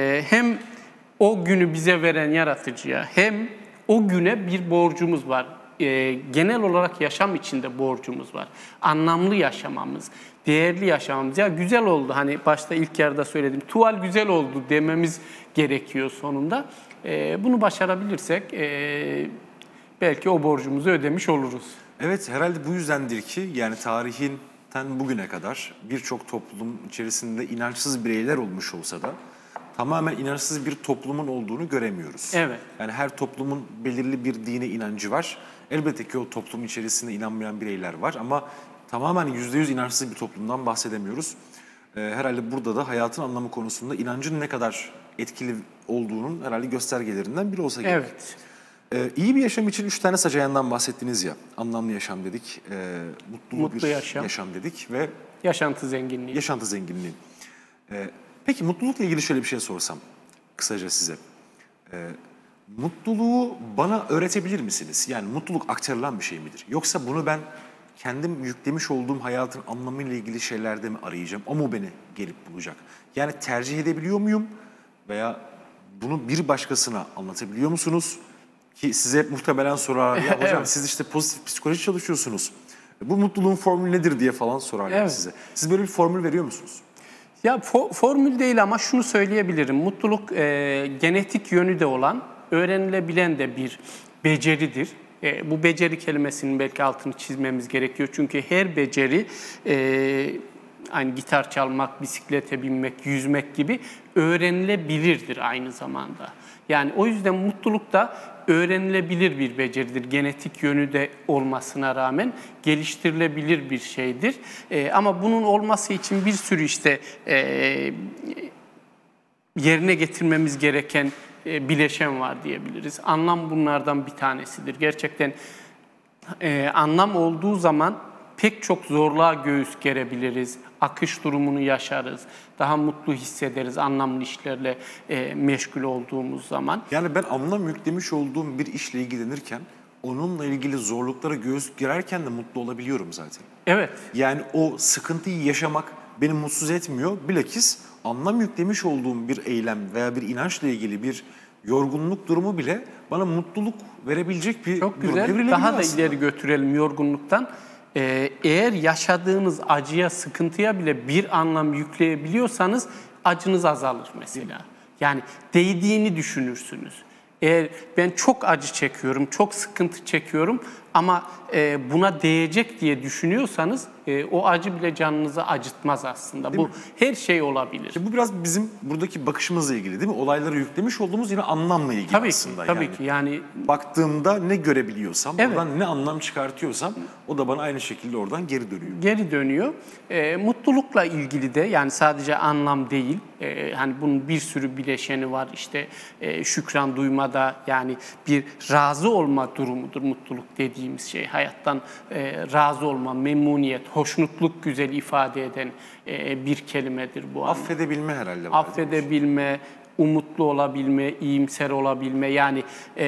hem o günü bize veren yaratıcıya hem o güne bir borcumuz var. genel olarak yaşam içinde borcumuz var. Anlamlı yaşamamız, değerli yaşamamız. Ya güzel oldu, hani başta ilk yarıda söyledim, tuval güzel oldu dememiz gerekiyor sonunda. Bunu başarabilirsek belki o borcumuzu ödemiş oluruz. Evet, herhalde bu yüzdendir ki yani tarihinden bugüne kadar birçok toplum içerisinde inançsız bireyler olmuş olsa da tamamen inançsız bir toplumun olduğunu göremiyoruz. Evet. Yani her toplumun belirli bir dine inancı var. Elbette ki o toplum içerisinde inanmayan bireyler var ama tamamen %100 inançsız bir toplumdan bahsedemiyoruz. Herhalde burada da hayatın anlamı konusunda inancın ne kadar etkili olduğunun herhalde göstergelerinden biri olsa gerek. Evet. İyi bir yaşam için 3 tane sacayandan bahsettiniz ya. Anlamlı yaşam dedik, mutlu bir yaşam dedik ve yaşantı zenginliği. Yaşantı zenginliği. Peki mutlulukla ilgili şöyle bir şey sorsam kısaca size. Mutluluğu bana öğretebilir misiniz? Yani mutluluk aktarılan bir şey midir? Yoksa bunu ben kendim yüklemiş olduğum hayatın anlamıyla ilgili şeylerde mi arayacağım? O mu beni gelip bulacak? Yani tercih edebiliyor muyum? Veya bunu bir başkasına anlatabiliyor musunuz? Ki size muhtemelen sorar, ya hocam Evet. siz işte pozitif psikoloji çalışıyorsunuz. Bu mutluluğun formülü nedir diye falan sorarlar Evet. size. Siz böyle bir formül veriyor musunuz? Ya formül değil ama şunu söyleyebilirim. Mutluluk genetik yönü de olan, öğrenilebilen de bir beceridir. Bu beceri kelimesinin belki altını çizmemiz gerekiyor. Çünkü her beceri, aynı gitar çalmak, bisiklete binmek, yüzmek gibi öğrenilebilirdir aynı zamanda. Yani o yüzden mutluluk da öğrenilebilir bir beceridir. Genetik yönü de olmasına rağmen geliştirilebilir bir şeydir. Ama bunun olması için bir sürü işte yerine getirmemiz gereken bileşen var diyebiliriz. Anlam bunlardan bir tanesidir. Gerçekten anlam olduğu zaman pek çok zorluğa göğüs gerebiliriz. Akış durumunu yaşarız. Daha mutlu hissederiz anlamlı işlerle meşgul olduğumuz zaman. Yani ben anlam yüklemiş olduğum bir işle ilgilenirken onunla ilgili zorluklara göğüs girerken de mutlu olabiliyorum zaten. Evet. Yani o sıkıntıyı yaşamak beni mutsuz etmiyor. Bilakis anlam yüklemiş olduğum bir eylem veya bir inançla ilgili bir yorgunluk durumu bile bana mutluluk verebilecek bir Çok durum. güzel. Evrilebiliyor Daha da aslında. ileri götürelim yorgunluktan. Eğer yaşadığınız acıya, sıkıntıya bile bir anlam yükleyebiliyorsanız acınız azalır mesela. Yani değdiğini düşünürsünüz. Eğer ben çok acı çekiyorum, çok sıkıntı çekiyorum ama buna değecek diye düşünüyorsanız o acı bile canınızı acıtmaz aslında. Bu her şey olabilir. Bu biraz bizim buradaki bakışımızla ilgili değil mi? Olaylara yüklemiş olduğumuz yine anlamla ilgili Tabii aslında. ki, tabii ki. Yani baktığımda ne görebiliyorsam, Evet. oradan ne anlam çıkartıyorsam o da bana aynı şekilde oradan geri dönüyor. geri dönüyor. Mutlulukla ilgili de yani sadece anlam değil, hani bunun bir sürü bileşeni var. İşte şükran duymada yani bir razı olma durumudur mutluluk dediğimiz şey. Hayattan razı olma, memnuniyet, hoşnutluk güzel ifade eden bir kelimedir bu. Affedebilme herhalde var. Affedebilme, umutlu olabilme, iyimser olabilme yani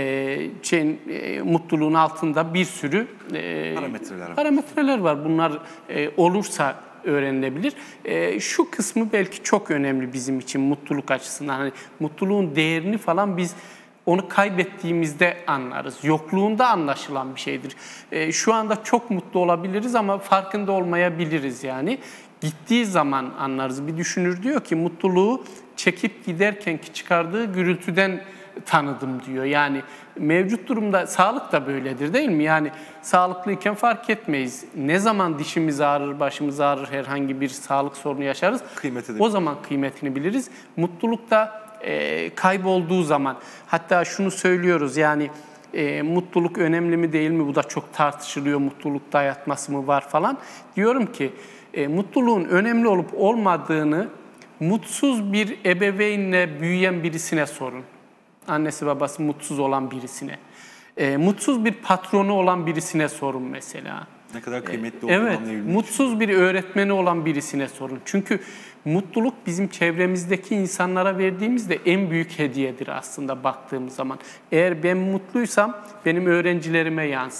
mutluluğun altında bir sürü parametreler var. Bunlar olursa öğrenilebilir. Şu kısmı belki çok önemli bizim için mutluluk açısından. Hani mutluluğun değerini falan biz onu kaybettiğimizde anlarız. Yokluğunda anlaşılan bir şeydir. Şu anda çok mutlu olabiliriz ama farkında olmayabiliriz yani. Gittiği zaman anlarız. Bir düşünür diyor ki mutluluğu çekip giderkenki çıkardığı gürültüden tanıdım diyor. Yani mevcut durumda sağlık da böyledir değil mi? Yani sağlıklıyken fark etmeyiz. Ne zaman dişimiz ağrır, başımız ağrır, herhangi bir sağlık sorunu yaşarız. O zaman kıymetini biliriz. Mutluluk da kaybolduğu zaman. Hatta şunu söylüyoruz yani mutluluk önemli mi değil mi? Bu da çok tartışılıyor. Mutlulukta yatması mı var falan. Diyorum ki mutluluğun önemli olup olmadığını mutsuz bir ebeveynle büyüyen birisine sorun. Annesi babası mutsuz olan birisine. Mutsuz bir patronu olan birisine sorun mesela. Ne kadar kıymetli olduğunu Evet, anlayabilmek. mutsuz bir öğretmeni olan birisine sorun. Çünkü mutluluk bizim çevremizdeki insanlara verdiğimizde en büyük hediyedir aslında baktığımız zaman. Eğer ben mutluysam benim öğrencilerime yansır.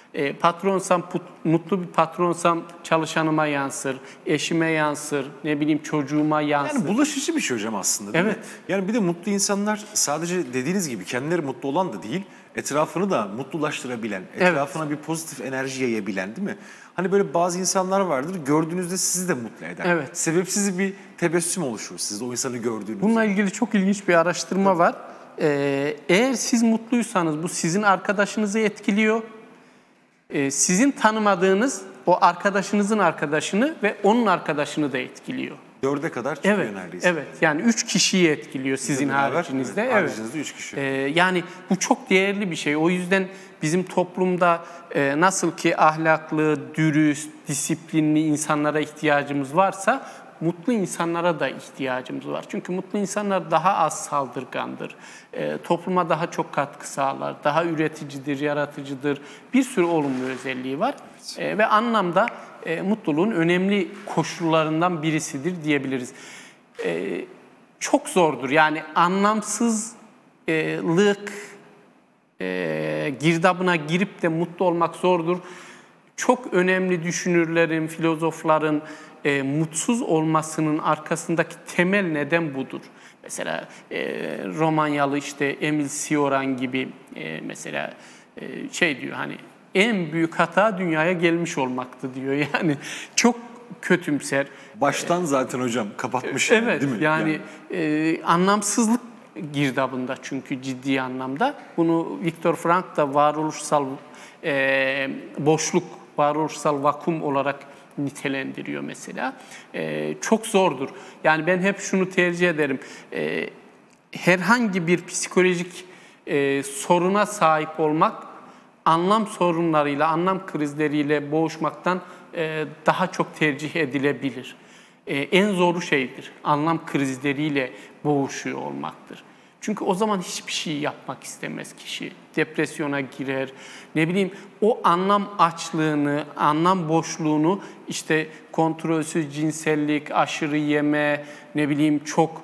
Patronsam, mutlu bir patronsam çalışanıma yansır, eşime yansır, ne bileyim çocuğuma yansır. Yani bulaşıcı bir şey hocam aslında değil mi? Yani bir de mutlu insanlar sadece dediğiniz gibi kendileri mutlu olan da değil, etrafını da mutlulaştırabilen, etrafına bir pozitif enerji yayabilen değil mi? Hani böyle bazı insanlar vardır, gördüğünüzde sizi de mutlu eder. Evet. Sebepsiz bir tebessüm oluşur sizde o insanı gördüğünüzde. Bununla ilgili çok ilginç bir araştırma var. Eğer siz mutluysanız bu sizin arkadaşınızı etkiliyor. Sizin tanımadığınız o arkadaşınızın arkadaşını ve onun arkadaşını da etkiliyor. 4'e kadar çıkıyor neredeyse. Evet, yani 3 kişiyi etkiliyor sizin haricinizde. Evet, haricinizde 3 kişi. Yani bu çok değerli bir şey. O yüzden bizim toplumda nasıl ki ahlaklı, dürüst, disiplinli insanlara ihtiyacımız varsa mutlu insanlara da ihtiyacımız var. Çünkü mutlu insanlar daha az saldırgandır. Topluma daha çok katkı sağlar, daha üreticidir, yaratıcıdır. Bir sürü olumlu özelliği var. Ve anlamda mutluluğun önemli koşullarından birisidir diyebiliriz. Çok zordur. Yani anlamsızlık girdabına girip de mutlu olmak zordur. Çok önemli düşünürlerin, filozofların mutsuz olmasının arkasındaki temel neden budur. Mesela Romanyalı işte Emil Cioran gibi mesela şey diyor hani en büyük hata dünyaya gelmiş olmaktı diyor. Yani çok kötümser. Baştan zaten hocam kapatmış evet, değil mi? Yani anlamsızlık girdabında çünkü ciddi anlamda. Bunu Viktor Frankl da varoluşsal boşluk, varoluşsal vakum olarak nitelendiriyor mesela. Çok zordur. Yani ben hep şunu tercih ederim. Herhangi bir psikolojik soruna sahip olmak anlam sorunlarıyla, anlam krizleriyle boğuşmaktan daha çok tercih edilebilir. En zoru şeydir. Anlam krizleriyle boğuşuyor olmaktır. Çünkü o zaman hiçbir şey yapmak istemez kişi. Depresyona girer. Ne bileyim o anlam açlığını, anlam boşluğunu işte kontrolsüz cinsellik, aşırı yeme, ne bileyim çok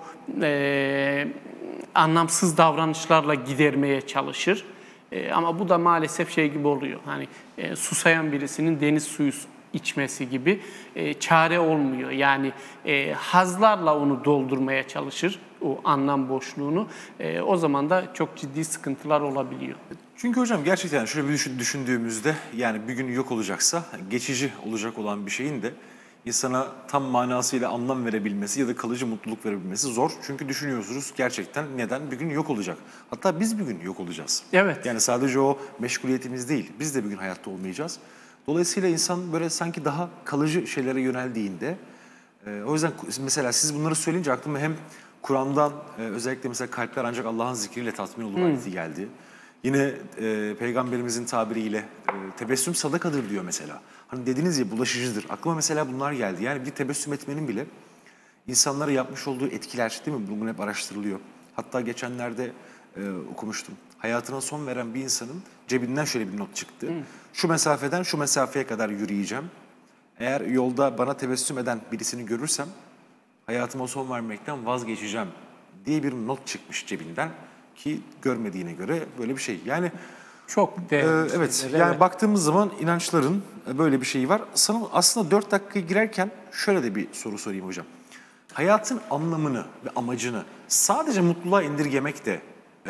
anlamsız davranışlarla gidermeye çalışır. Ama bu da maalesef şey gibi oluyor. Hani susayan birisinin deniz suyu içmesi gibi çare olmuyor. Yani hazlarla onu doldurmaya çalışır o anlam boşluğunu. O zaman da çok ciddi sıkıntılar olabiliyor. Çünkü hocam gerçekten şöyle bir düşündüğümüzde yani bir gün yok olacaksa geçici olacak olan bir şeyin de insana tam manasıyla anlam verebilmesi ya da kalıcı mutluluk verebilmesi zor. Çünkü düşünüyorsunuz gerçekten neden bir gün yok olacak. Hatta biz bir gün yok olacağız. Evet. Yani sadece o meşguliyetimiz değil. Biz de bir gün hayatta olmayacağız. Dolayısıyla insan böyle sanki daha kalıcı şeylere yöneldiğinde o yüzden mesela siz bunları söyleyince aklıma hem Kur'an'dan özellikle mesela kalpler ancak Allah'ın zikriyle tatmin olur ayeti geldi. Yine Peygamberimizin tabiriyle tebessüm sadakadır diyor mesela. Hani dediniz ya bulaşıcıdır. Aklıma mesela bunlar geldi. Yani bir tebessüm etmenin bile insanlara yapmış olduğu etkiler değil mi? Bunun hep araştırılıyor. Hatta geçenlerde okumuştum. Hayatına son veren bir insanın cebinden şöyle bir not çıktı. Şu mesafeden şu mesafeye kadar yürüyeceğim. Eğer yolda bana tebessüm eden birisini görürsem hayatıma son vermekten vazgeçeceğim diye bir not çıkmış cebinden ki görmediğine göre böyle bir şey. Yani çok değerli. Evet. Yani baktığımız zaman inançların böyle bir şeyi var. Sana aslında 4 dakikaya girerken şöyle de bir soru sorayım hocam. Hayatın anlamını ve amacını sadece mutluluğa indirgemek de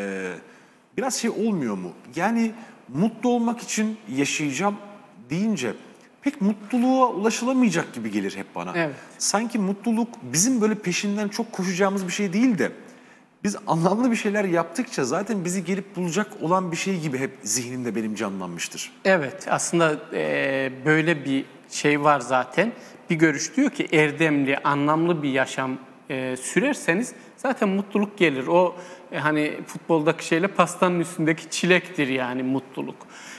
biraz şey olmuyor mu? Yani mutlu olmak için yaşayacağım deyince pek mutluluğa ulaşılamayacak gibi gelir hep bana. Evet. Sanki mutluluk bizim böyle peşinden çok koşacağımız bir şey değil de biz anlamlı bir şeyler yaptıkça zaten bizi gelip bulacak olan bir şey gibi hep zihnimde benim canlanmıştır. Evet, aslında böyle bir şey var zaten. Bir görüş diyor ki erdemli, anlamlı bir yaşam sürerseniz zaten mutluluk gelir. O hani futboldaki şeyle pastanın üstündeki çilektir yani mutluluk.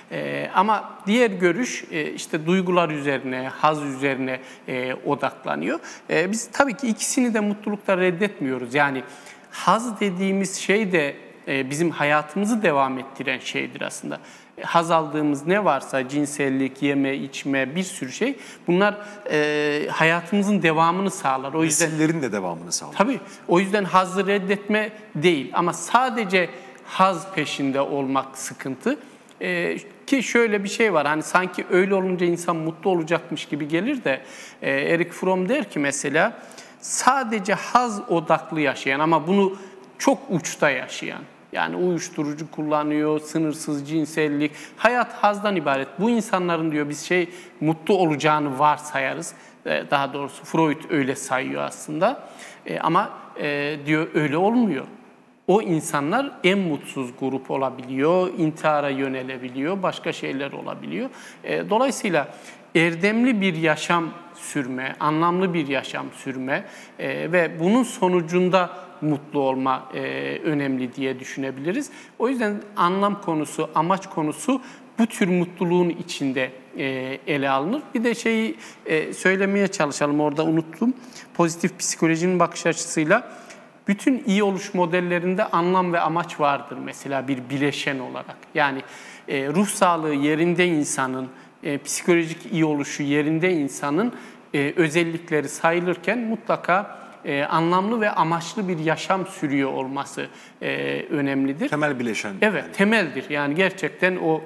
Ama diğer görüş işte duygular üzerine, haz üzerine odaklanıyor. Biz tabii ki ikisini de mutlulukta reddetmiyoruz. Yani haz dediğimiz şey de bizim hayatımızı devam ettiren şeydir aslında. Haz aldığımız ne varsa cinsellik, yeme, içme bir sürü şey bunlar hayatımızın devamını sağlar. O yüzden nesillerin de devamını sağlar. Tabii. O yüzden hazzı reddetme değil ama sadece haz peşinde olmak sıkıntı. Ki şöyle bir şey var, hani sanki öyle olunca insan mutlu olacakmış gibi gelir de Erich Fromm der ki mesela sadece haz odaklı yaşayan ama bunu çok uçta yaşayan, yani uyuşturucu kullanıyor, sınırsız cinsellik, hayat hazdan ibaret. Bu insanların diyor biz mutlu olacağını varsayarız. Daha doğrusu Freud öyle sayıyor aslında. Ama diyor öyle olmuyor. O insanlar en mutsuz grup olabiliyor, intihara yönelebiliyor, başka şeyler olabiliyor. Dolayısıyla erdemli bir yaşam sürme, anlamlı bir yaşam sürme ve bunun sonucunda mutlu olma önemli diye düşünebiliriz. O yüzden anlam konusu, amaç konusu bu tür mutluluğun içinde ele alınır. Bir de söylemeye çalışalım, orada unuttum. Pozitif psikolojinin bakış açısıyla bütün iyi oluş modellerinde anlam ve amaç vardır mesela bir bileşen olarak. Yani ruh sağlığı yerinde insanın, psikolojik iyi oluşu yerinde insanın özellikleri sayılırken mutlaka anlamlı ve amaçlı bir yaşam sürüyor olması önemlidir. Temel bileşen. Evet, yani. temeldir. Yani gerçekten o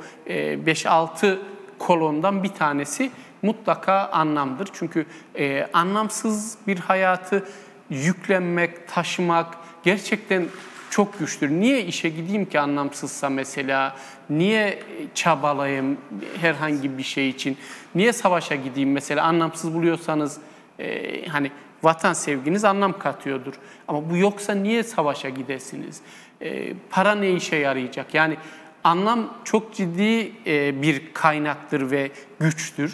5-6 kolondan bir tanesi mutlaka anlamdır. Çünkü anlamsız bir hayatı yüklenmek, taşımak gerçekten çok güçtür. Niye işe gideyim ki anlamsızsa mesela? Niye çabalayayım herhangi bir şey için? Niye savaşa gideyim mesela? Anlamsız buluyorsanız hani vatan sevginiz anlam katıyordur. Ama bu yoksa niye savaşa gidesiniz? Para ne işe yarayacak? Yani anlam çok ciddi bir kaynaktır ve güçtür.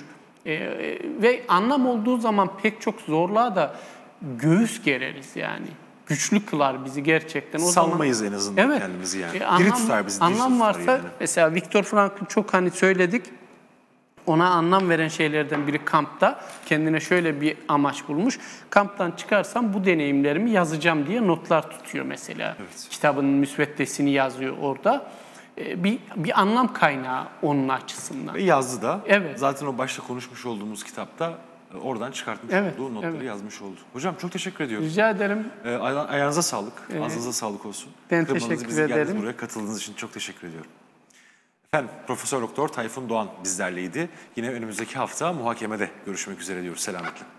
Ve anlam olduğu zaman pek çok zorluğa da göğüs gereriz yani. Güçlü kılar bizi gerçekten. Salmayız en azından kendimizi yani. Diri tutar bizi. Anlam varsa yani. Mesela Viktor Frankl'ın çok söyledik. Ona anlam veren şeylerden biri kampta. Kendine şöyle bir amaç bulmuş. Kamptan çıkarsam bu deneyimlerimi yazacağım diye notlar tutuyor mesela. Evet. Kitabının müsveddesini yazıyor orada. Bir anlam kaynağı onun açısından. Ve yazdı da. Evet. Zaten o başta konuşmuş olduğumuz kitapta oradan çıkartmış olduğu notları yazmış oldu. Hocam çok teşekkür ediyorum. Rica ederim. Ayağınıza sağlık. Ağzınıza sağlık olsun. Ben teşekkür ederim. Buraya katıldığınız için çok teşekkür ediyorum. Efendim Profesör Doktor Tayfun Doğan bizlerleydi. Yine önümüzdeki hafta muhakemede görüşmek üzere diyoruz. Selametle.